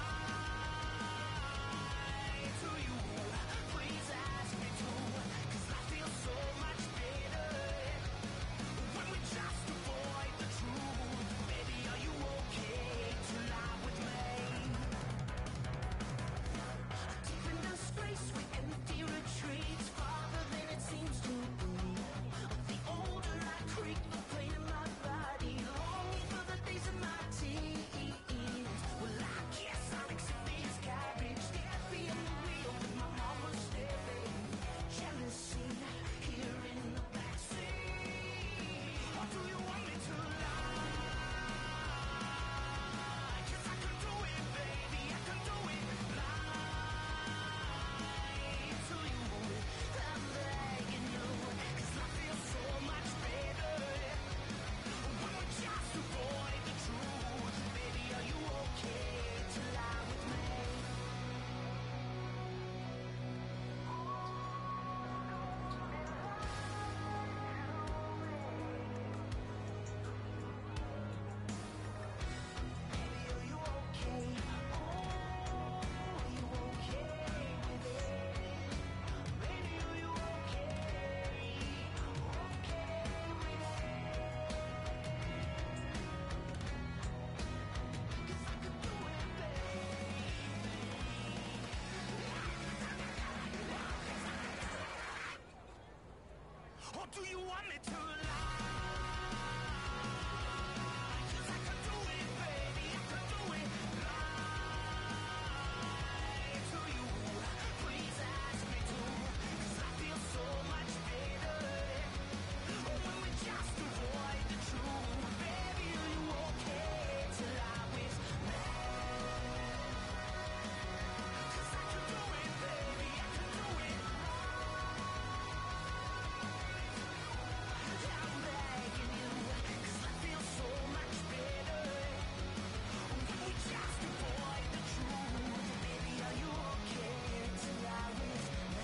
Lie to you, please ask me to. 'Cause I feel so much better when we just avoid the truth. Baby, are you okay to lie with me? Deep in disgrace, we empty retreats farther than it seems to be. The older do you want me to lie? 'Cause I could do it, baby, I could do it. Lie to you, please ask me to. 'Cause I feel so much better when we just avoid the truth. Baby, are you okay to lie with me? 'Cause I could do it, baby, I could do it. I'm begging you, 'cause I feel so much better when we just avoid the truth. Baby, are you okay to lie with me?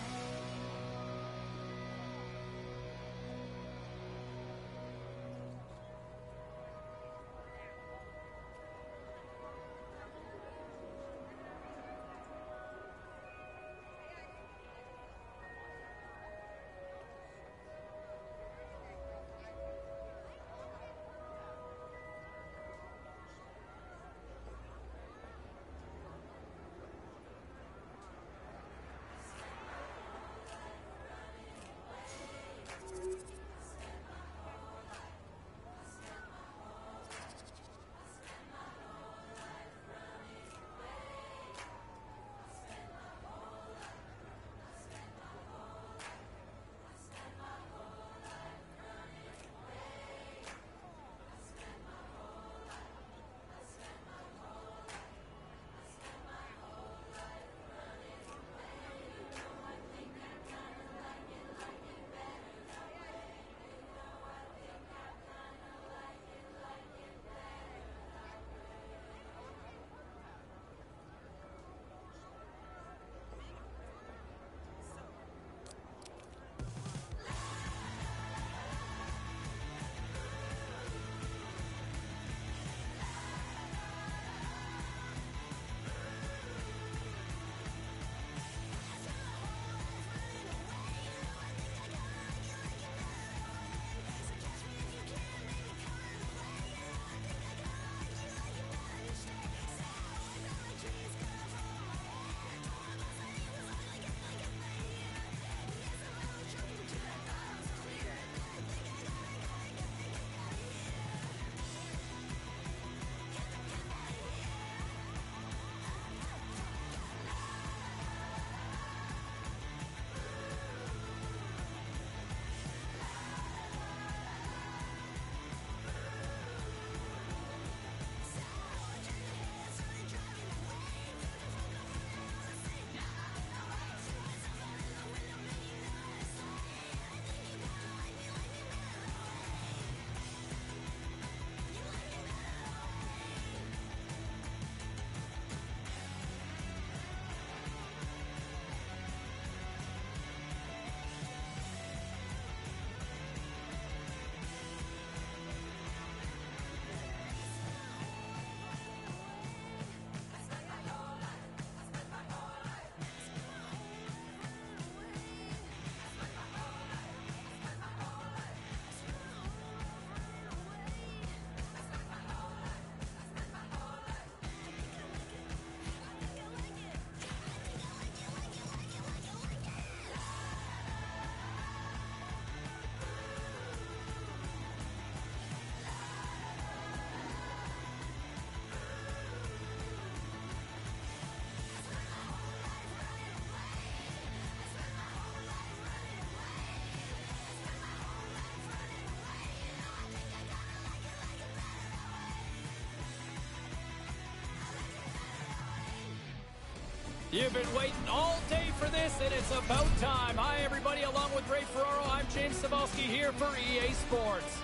You've been waiting all day for this, and it's about time. Hi, everybody. Along with Ray Ferraro, I'm James Cybulski here for EA Sports.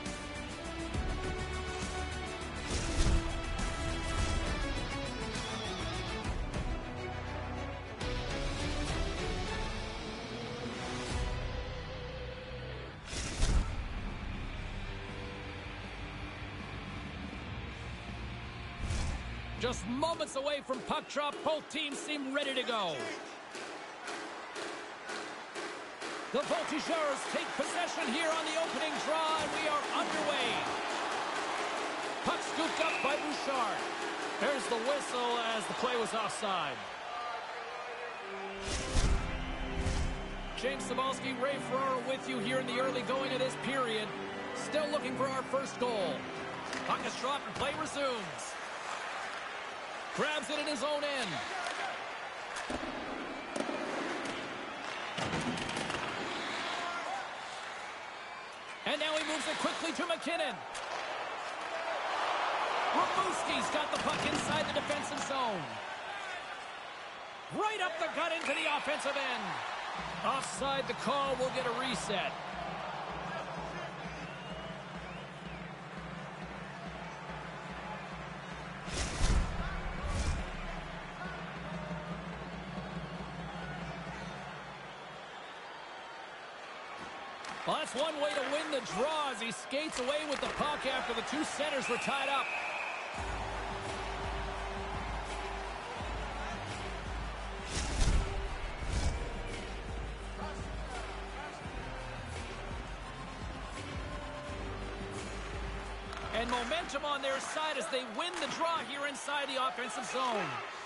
Just moments away from puck drop, both teams seem ready to go. The Voltigeurs take possession here on the opening draw, and we are underway. Puck scooped up by Bouchard. There's the whistle as the play was offside. James Cybulski, Ray Ferraro with you here in the early going of this period. Still looking for our first goal. Puck is dropped and play resumes. Grabs it in his own end. And now he moves it quickly to McKinnon. Rimouski's got the puck inside the defensive zone. Right up the gut into the offensive end. Offside the call, will get a reset. Well, that's one way to win the draw as he skates away with the puck after the two centers were tied up. And momentum on their side as they win the draw here inside the offensive zone.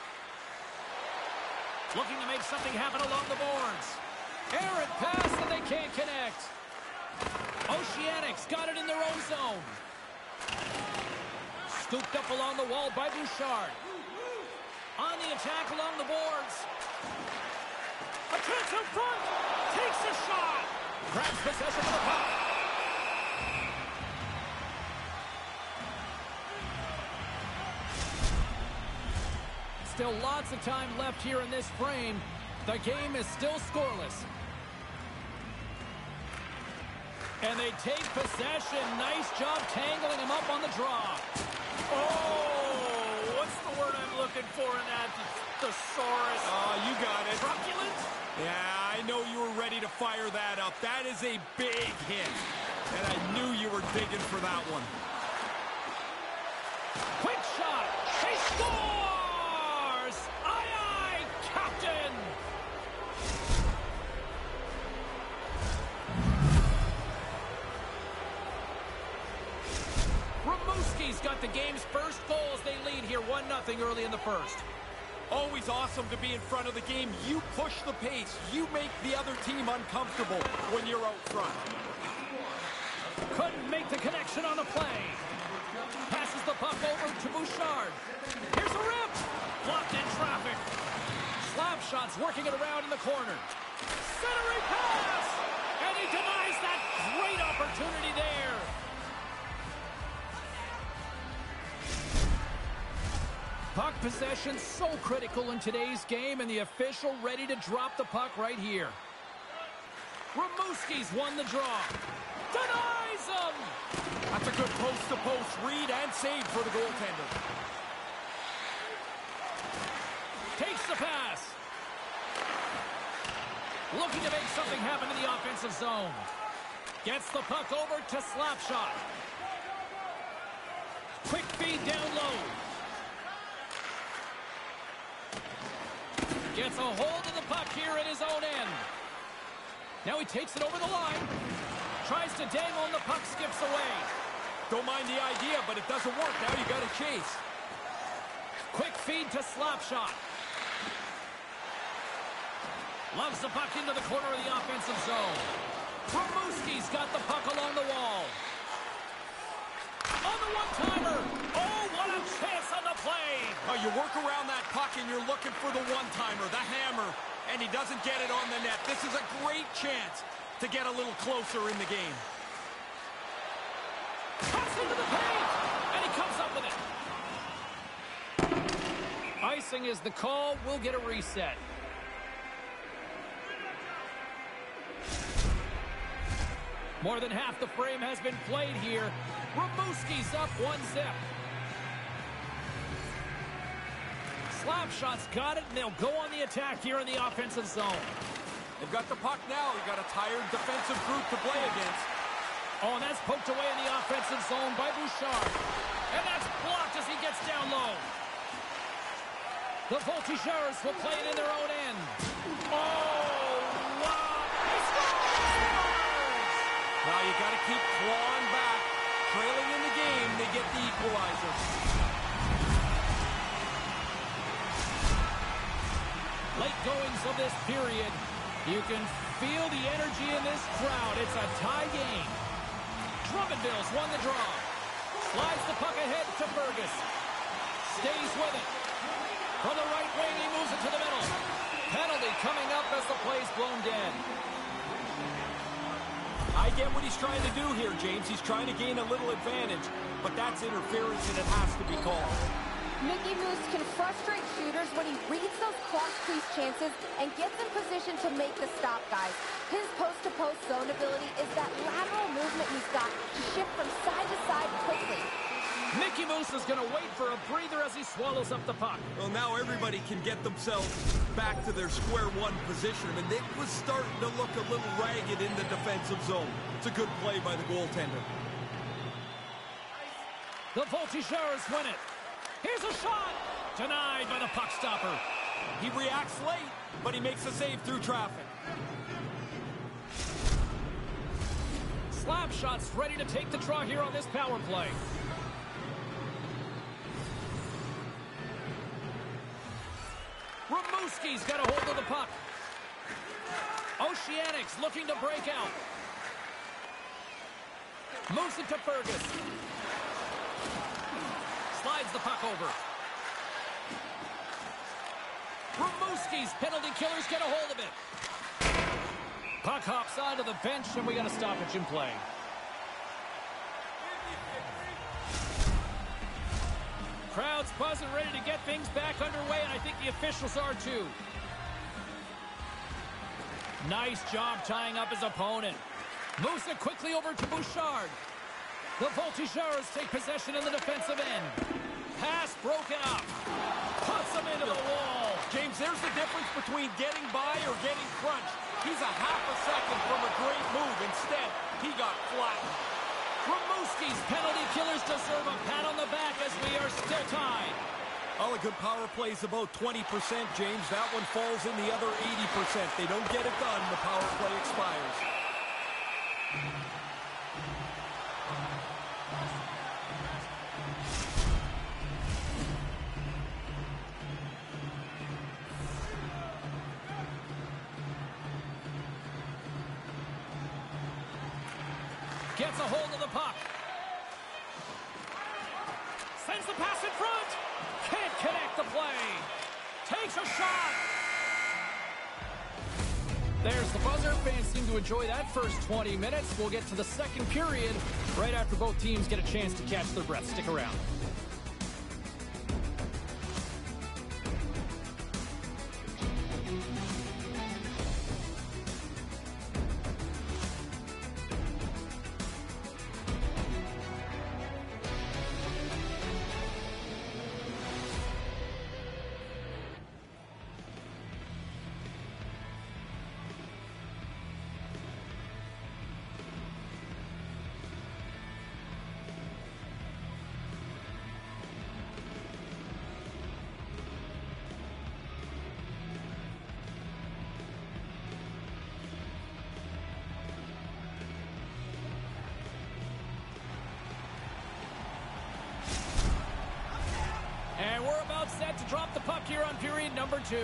Looking to make something happen along the boards. Errant pass and they can't connect. Oceanics got it in their own zone. Scooped up along the wall by Bouchard. On the attack along the boards. A chance in front. Takes a shot. Grabs possession of the puck. Still lots of time left here in this frame. The game is still scoreless. And they take possession. Nice job tangling him up on the draw. Oh, what's the word I'm looking for in that? Thesaurus. Oh, you got it. Truculent? Yeah, I know you were ready to fire that up. That is a big hit. And I knew you were digging for that one. Quick shot. He scores! Aye, aye, Captain! Rimouski's got the game's first goal as they lead here 1-0 early in the first. Always awesome to be in front of the game. You push the pace. You make the other team uncomfortable when you're out front. Couldn't make the connection on the play. Passes the puck over to Bouchard. Here's a rip. Blocked in traffic. Slap shots working it around in the corner. Centering pass. And he denies that great opportunity there. Puck possession so critical in today's game, and the official ready to drop the puck right here. Rimouski's won the draw. Denies him! That's a good post-to-post read and save for the goaltender. Takes the pass. Looking to make something happen in the offensive zone. Gets the puck over to Slapshot. Quick feed down low. Gets a hold of the puck here in his own end. Now he takes it over the line. Tries to dangle and the puck skips away. Don't mind the idea, but it doesn't work. Now you got to chase. Quick feed to Slapshot. Loves the puck into the corner of the offensive zone. Rimouski's got the puck along the wall. On the one-timer. Oh, what a chance on the play. Oh, you work around that puck and you're looking for the one-timer, the hammer, and he doesn't get it on the net. This is a great chance to get a little closer in the game. Cuts into the paint, and he comes up with it. Icing is the call. We'll get a reset. More than half the frame has been played here. Rimouski's up 1-0. Slapshot's got it, and they'll go on the attack here in the offensive zone. They've got the puck now. They've got a tired defensive group to play against. Oh, and that's poked away in the offensive zone by Bouchard. And that's blocked as he gets down low. The Voltigeurs will play it in their own end. Oh, wow. He scores! Now you got to keep clawing back. Trailing in the game, they get the equalizer. Late goings of this period. You can feel the energy in this crowd. It's a tie game. Drummondville's won the draw. Slides the puck ahead to Fergus. Stays with it. From the right wing, he moves it to the middle. Penalty coming up as the play's blown dead. I get what he's trying to do here, James. He's trying to gain a little advantage, but that's interference and it has to be called. Mickey Moose can frustrate shooters when he reads those cross-crease chances and gets in position to make the stop, guys. His post-to-post zone ability is that lateral movement he's got to shift from side to side quickly. Mickey Moose is going to wait for a breather as he swallows up the puck. Well, now everybody can get themselves back to their square one position, and it was starting to look a little ragged in the defensive zone. It's a good play by the goaltender. The Voltigeurs win it. Here's a shot. Denied by the puck stopper. He reacts late, but he makes a save through traffic. Slap shots ready to take the draw here on this power play. Rimouski's got a hold of the puck. Oceanics looking to break out. Moves it to Fergus. Slides the puck over. Rimouski's penalty killers get a hold of it. Puck hops onto the bench, and we got a stoppage in play. Crowd's buzzing, ready to get things back underway, and I think the officials are too. Nice job tying up his opponent. Moves it quickly over to Bouchard. The Voltigeurs take possession in the defensive end. Pass broken up. Puts him into the wall. James, there's the difference between getting by or getting crunched. He's a half a second from a great move. Instead, he got flattened. Rimouski's penalty killers deserve a pat on the back as we are still tied. All a good power play is about 20%, James. That one falls in the other 80%. They don't get it done, the power play expires. Gets a hold of the puck. Sends the pass in front. Can't connect the play. Takes a shot. There's the buzzer. Fans seem to enjoy that first 20 minutes. We'll get to the second period right after both teams get a chance to catch their breath. Stick around. And we're about set to drop the puck here on period number 2.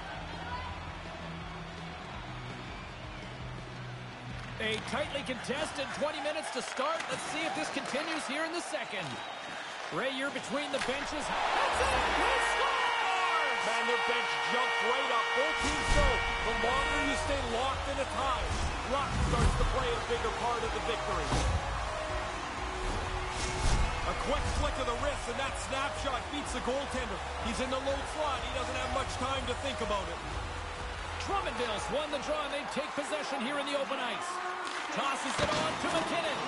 A tightly contested 20 minutes to start. Let's see if this continues here in the second. Ray, you're between the benches. That's it! He scores! Man, their bench jumped right up. Both teams know the longer you stay locked in a tie, luck starts to play a bigger part of the victory. A quick flick of the wrist, and that snapshot beats the goaltender. He's in the low slot. He doesn't have much time to think about it. Drummondville's won the draw, and they take possession here in the open ice. Tosses it on to McKinnon.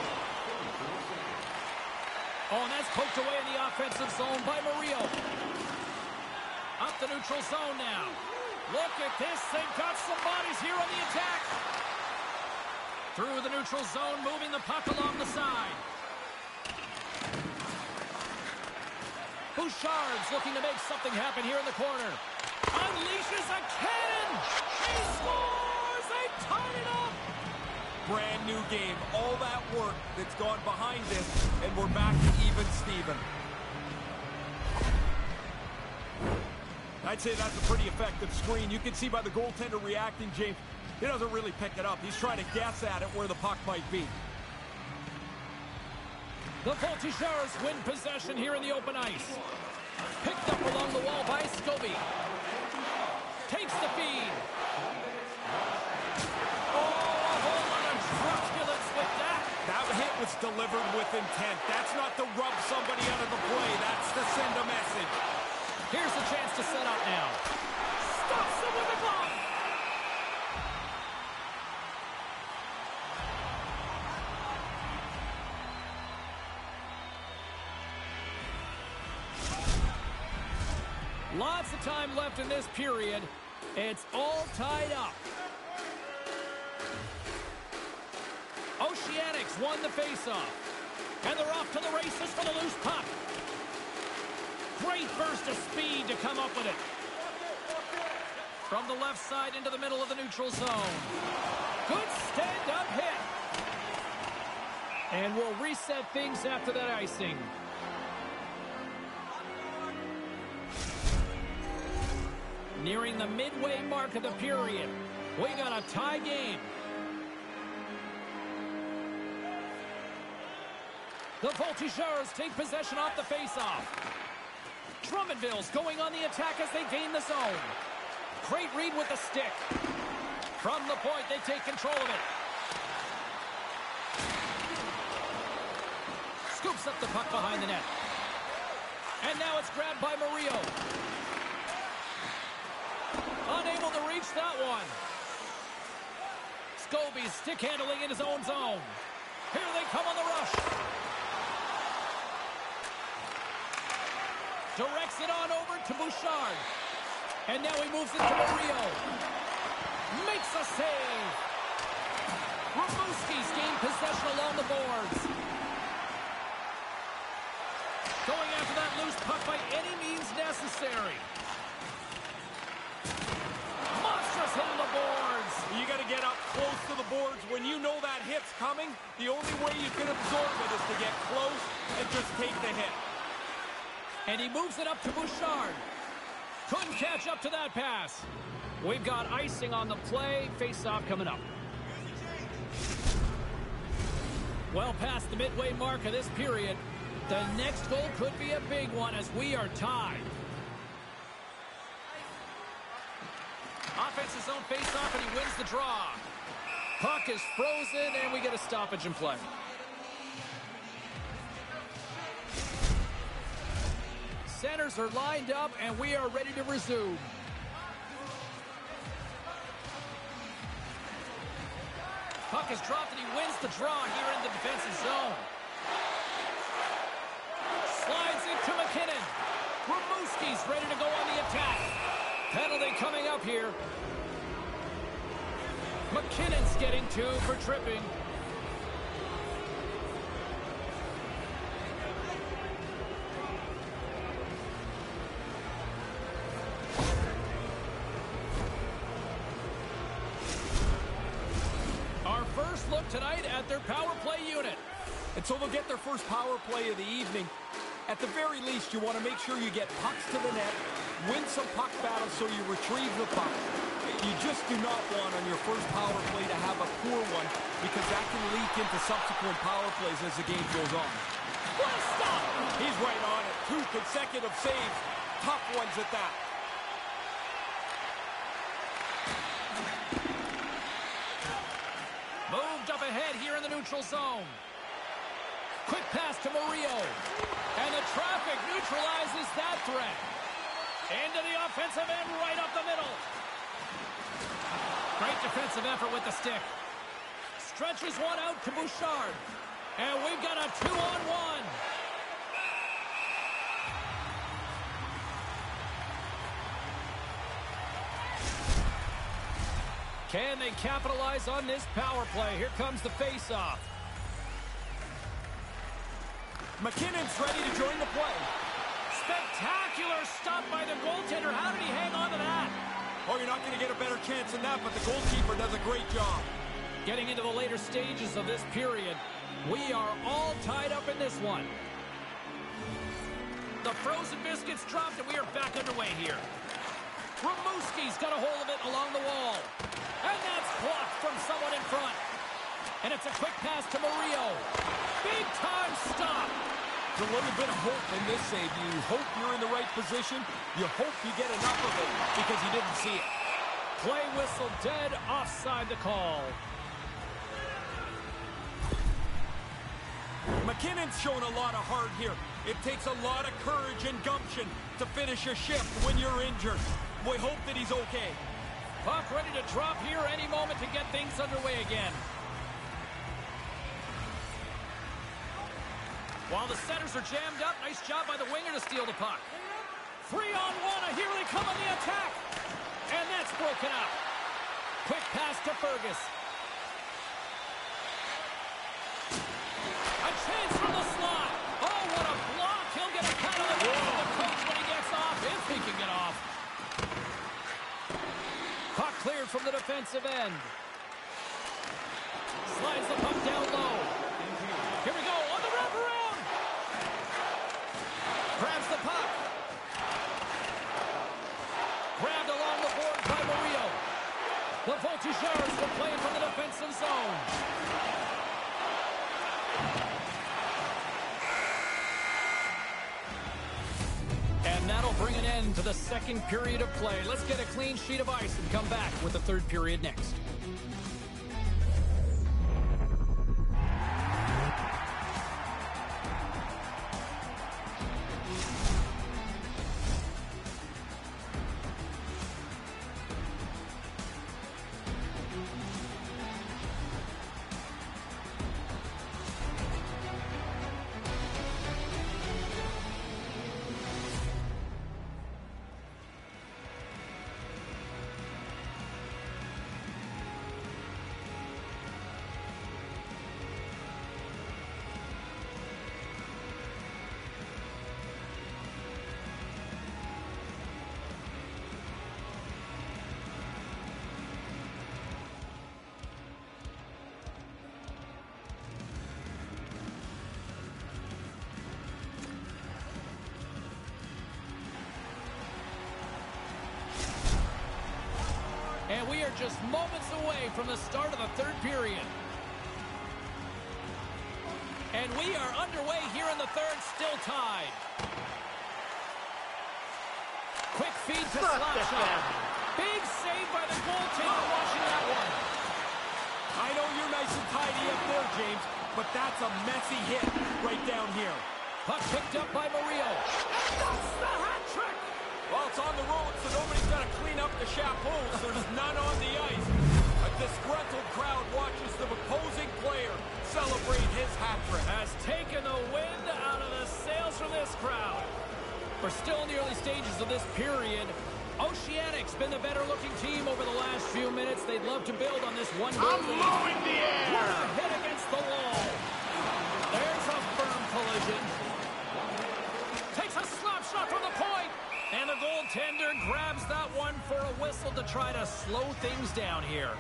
Oh, and that's poked away in the offensive zone by Murillo. Up the neutral zone now. Look at this. They've got some bodies here on the attack. Through the neutral zone, moving the puck along the side. Bouchard's looking to make something happen here in the corner. Unleashes a cannon! He scores! They tied it up! Brand new game. All that work that's gone behind this, and we're back to even Steven. I'd say that's a pretty effective screen. You can see by the goaltender reacting, James. He doesn't really pick it up. He's trying to guess at it where the puck might be. The Voltigeurs win possession here in the open ice. Picked up along the wall by Scobie. Takes the feed. Oh, a whole lot of truculence with that. That hit was delivered with intent. That's not to rub somebody out of the play. That's to send a message. Here's the chance to set up now. Stops him with a glove. Lots of time left in this period. It's all tied up. Oceanics won the faceoff. And they're off to the races for the loose puck. Great burst of speed to come up with it. From the left side into the middle of the neutral zone. Good stand-up hit. And we'll reset things after that icing. Nearing the midway mark of the period. We got a tie game. The Voltigeurs take possession off the faceoff. Drummondville's going on the attack as they gain the zone. Great read with the stick. From the point, they take control of it. Scoops up the puck behind the net. And now it's grabbed by Murillo. Unable to reach that one. Scobie's stick handling in his own zone. Here they come on the rush. Directs it on over to Bouchard. And now he moves it to Murillo. Makes a save. Rimouski's gained possession along the boards. Going after that loose puck by any means necessary. Monstrous hit on the boards. You got to get up close to the boards. When you know that hit's coming, the only way you can absorb it is to get close and just take the hit. And he moves it up to Bouchard. Couldn't catch up to that pass. We've got icing on the play. Face-off coming up. Well past the midway mark of this period. The next goal could be a big one as we are tied. Offense his own face-off and he wins the draw. Puck is frozen and we get a stoppage in play. Centers are lined up and we are ready to resume. Puck is dropped and he wins the draw here in the defensive zone. Slides into McKinnon. Rimouski's ready to go on the attack. Penalty coming up here. McKinnon's getting 2 for tripping. Our first look tonight at their power play unit. And so they'll get their first power play of the evening. At the very least, you want to make sure you get pucks to the net, win some puck battles so you retrieve the puck. You just do not want on your first power play to have a poor one because that can leak into subsequent power plays as the game goes on. What a stop! He's right on it. 2 consecutive saves. Tough ones at that. Moved up ahead here in the neutral zone. Quick pass to Murillo. And the traffic neutralizes that threat. Into the offensive end, right up the middle. Great defensive effort with the stick. Stretches one out to Bouchard. And we've got a 2-on-1. Can they capitalize on this power play? Here comes the face-off. McKinnon's ready to join the play. Spectacular stop by the goaltender. How did he hang on to that? Oh, you're not going to get a better chance than that, but the goalkeeper does a great job. Getting into the later stages of this period, we are all tied up in this one. The frozen biscuits dropped, and we are back underway here. Rimouski's got a hold of it along the wall. And that's blocked from someone in front. And it's a quick pass to Murillo. Big time stop. There's a little bit of hope in this save. You hope you're in the right position. You hope you get enough of it because you didn't see it. Play whistle dead, offside the call. McKinnon's shown a lot of heart here. It takes a lot of courage and gumption to finish a shift when you're injured. We hope that he's okay. Puck ready to drop here any moment to get things underway again. While the centers are jammed up, nice job by the winger to steal the puck. 3-on-1, and here they come on the attack. And that's broken up. Quick pass to Fergus. A chance from the slot. Oh, what a block. He'll get a pat on the back from the coach when he gets off, if he can get off. Puck cleared from the defensive end. Slides the puck down low. Here we go on the wraparound. Grabs the puck. Grabbed along the board by Murillo. The Voltigeurs will play from the defensive zone. And that'll bring an end to the second period of play. Let's get a clean sheet of ice and come back with the third period next. And we are just moments away from the start of the third period. And we are underway here in the third, still tied. Quick feed to Slapshot. Big save by the goaltender watching that one. I know you're nice and tidy up there, James, but that's a messy hit right down here. Puck picked up by Murillo. And that's the hat trick! Well, it's on the road, so nobody's got to clean up the chapeaus. There's none on the ice. A disgruntled crowd watches the opposing player celebrate his hat trick. Has taken the wind out of the sails from this crowd. We're still in the early stages of this period. Oceanic's been the better-looking team over the last few minutes. They'd love to build on this one-goal lead. I'm in the air! What a hit against the wall. There's a firm collision. Takes a slap shot from the point. And the goaltender grabs that one for a whistle to try to slow things down here.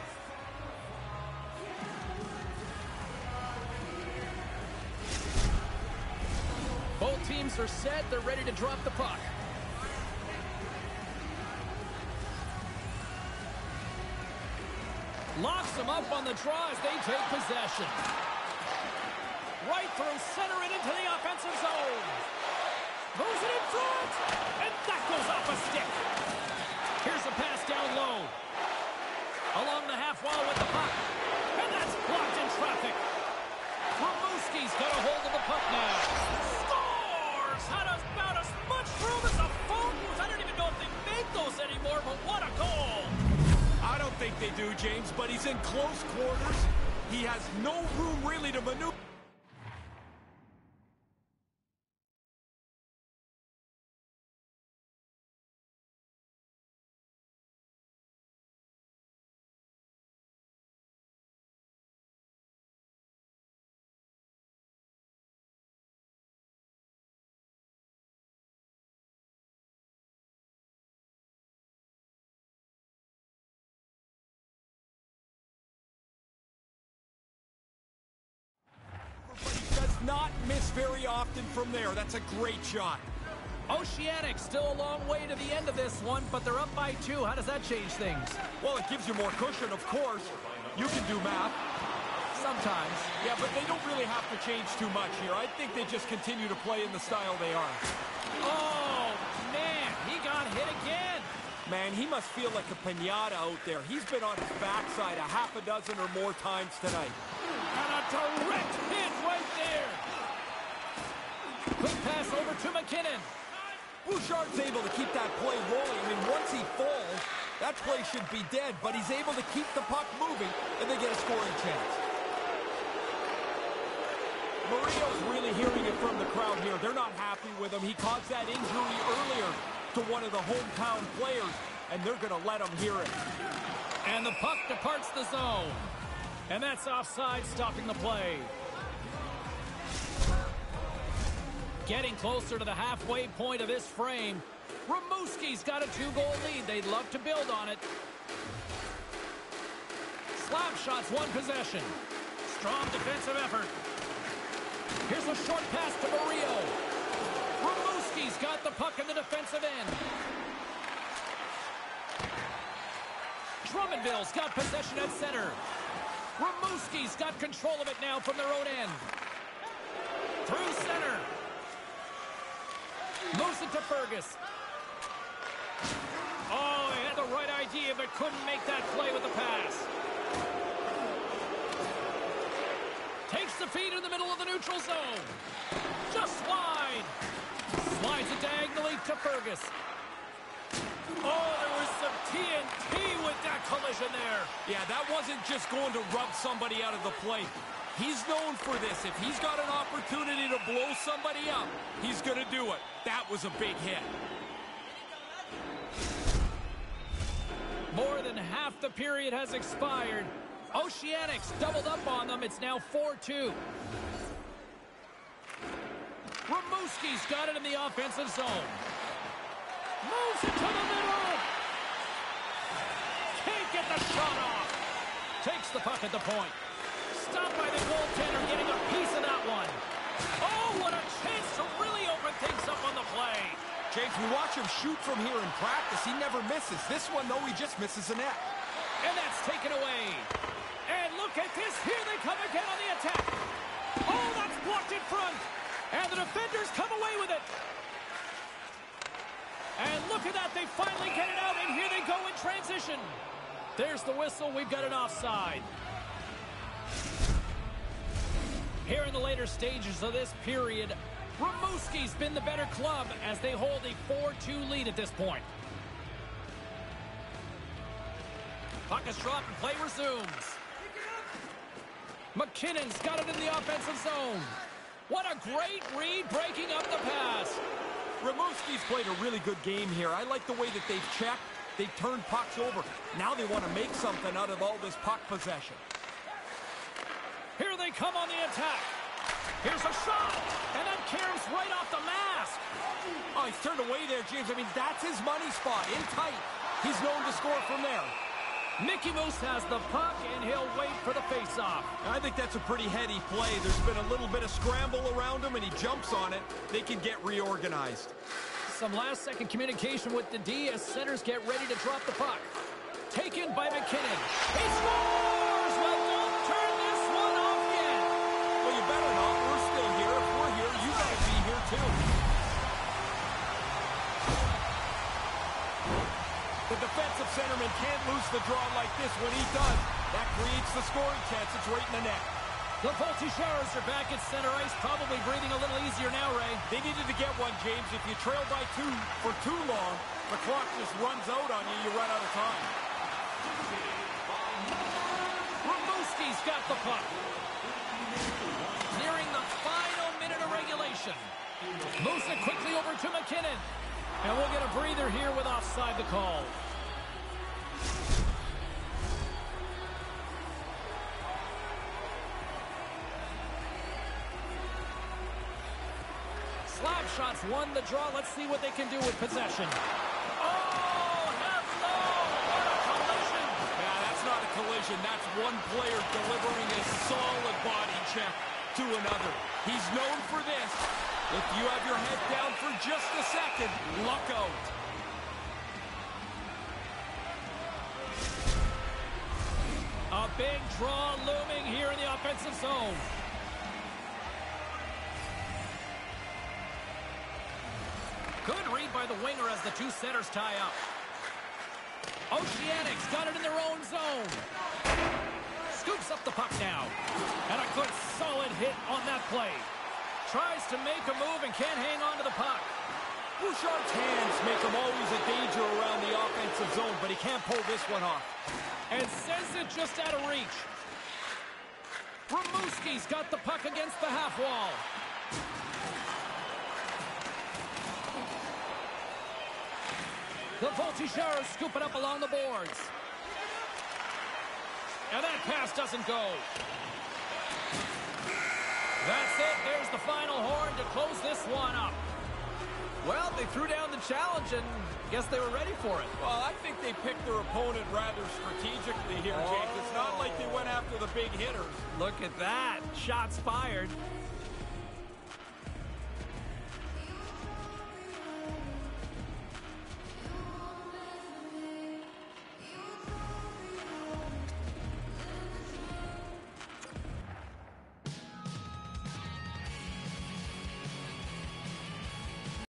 Both teams are set. They're ready to drop the puck. Locks them up on the draw as they take possession. Right through center and into the offensive zone. Moves it in front, and that goes off a stick. Here's a pass down low. Along the half wall with the puck, and that's blocked in traffic. Rimouski's got a hold of the puck now. Scores! Had about as much room as a phone booth. I don't even know if they make those anymore, but what a goal! I don't think they do, James, but he's in close quarters. He has no room really to maneuver. But he does not miss very often from there. That's a great shot. Oceanic still a long way to the end of this one, but they're up by 2. How does that change things? Well, it gives you more cushion, of course. You can do math. Sometimes. Yeah, but they don't really have to change too much here. I think they just continue to play in the style they are. Oh, man, he got hit again. Man, he must feel like a piñata out there. He's been on his backside a half a dozen or more times tonight. And a direct hit right there. Quick pass over to McKinnon. Bouchard's able to keep that play rolling. I mean, once he falls, that play should be dead, but he's able to keep the puck moving, and they get a scoring chance. Murillo's really hearing it from the crowd here. They're not happy with him. He caused that injury earlier to one of the hometown players, and they're going to let him hear it. And the puck departs the zone. And that's offside, stopping the play. Getting closer to the halfway point of this frame. Rimouski's got a 2-goal lead. They'd love to build on it. Slap shots, one possession. Strong defensive effort. Here's a short pass to Murillo. Rimouski's got the puck in the defensive end. Drummondville's got possession at center. Rimouski's got control of it now from their own end. Through center. Moves it to Fergus. Oh, he had the right idea, but couldn't make that play with the pass. Takes the feed in the middle of the neutral zone. Just wide. Slides it diagonally to Fergus. Oh, there was some TNT with that collision there. Yeah, that wasn't just going to rub somebody out of the play. He's known for this. If he's got an opportunity to blow somebody up, he's going to do it. That was a big hit. More than half the period has expired. Oceanics doubled up on them. It's now 4-2. Rimouski's got it in the offensive zone. Moves it to the middle. Can't get the shot off. Takes the puck at the point. Stopped by the goaltender, getting a piece of that one. Oh, what a chance to really open things up on the play. James, we watch him shoot from here in practice. He never misses. This one, though, he just misses the net. And that's taken away. And look at this. Here they come again on the attack. Oh, that's blocked in front. And the defenders come away with it. And look at that. They finally get it out, and here they go in transition. There's the whistle. We've got an offside. Here in the later stages of this period, Rimouski's been the better club as they hold a 4-2 lead at this point. Puck is dropped and play resumes. McKinnon's got it in the offensive zone. What a great read breaking up the pass. Rimouski's played a really good game here. I like the way that they've checked. They've turned pucks over. Now they want to make something out of all this puck possession. Here they come on the attack. Here's a shot. And that caroms right off the mask. Oh, he's turned away there, James. I mean, that's his money spot. In tight. He's known to score from there. Mickey Moose has the puck, and he'll wait for the face-off. I think that's a pretty heady play. There's been a little bit of scramble around him, and he jumps on it. They can get reorganized. Some last-second communication with the D as centers get ready to drop the puck. Taken by McKinnon. He scores! Well, don't turn this one off yet. Well, you better not. We're still here. If we're here, you got to be here, too. The defensive centerman can't lose the draw like this. When he does, that creates the scoring chance. It's right in the net. The Voltigeurs are back at center ice, probably breathing a little easier now, Ray. They needed to get one, James. If you trail by 2 for too long, the clock just runs out on you. You run out of time. Rimouski's got the puck. Nearing the final minute of regulation. Moves it quickly over to McKinnon. And we'll get a breather here with offside the call. Slap shots won the draw. Let's see what they can do with possession. Oh, hello! What a collision! Yeah, that's not a collision. That's one player delivering a solid body check to another. He's known for this. If you have your head down for just a second, luck out. A big draw looming here in the offensive zone. Good read by the winger as the two centers tie up. Oceanics got it in their own zone. Scoops up the puck now. And a good solid hit on that play. Tries to make a move and can't hang on to the puck. Bouchard's hands make him always a danger around the offensive zone, but he can't pull this one off. And sends it just out of reach. Rimouski's got the puck against the half wall. The Voltigeurs scoop it up along the boards. And that pass doesn't go. That's it. There's the final horn to close this one up. Well, they threw down the challenge and guess they were ready for it. Well, I think they picked their opponent rather strategically here, Jake. It's not like they went after the big hitters. Look at that. Shots fired.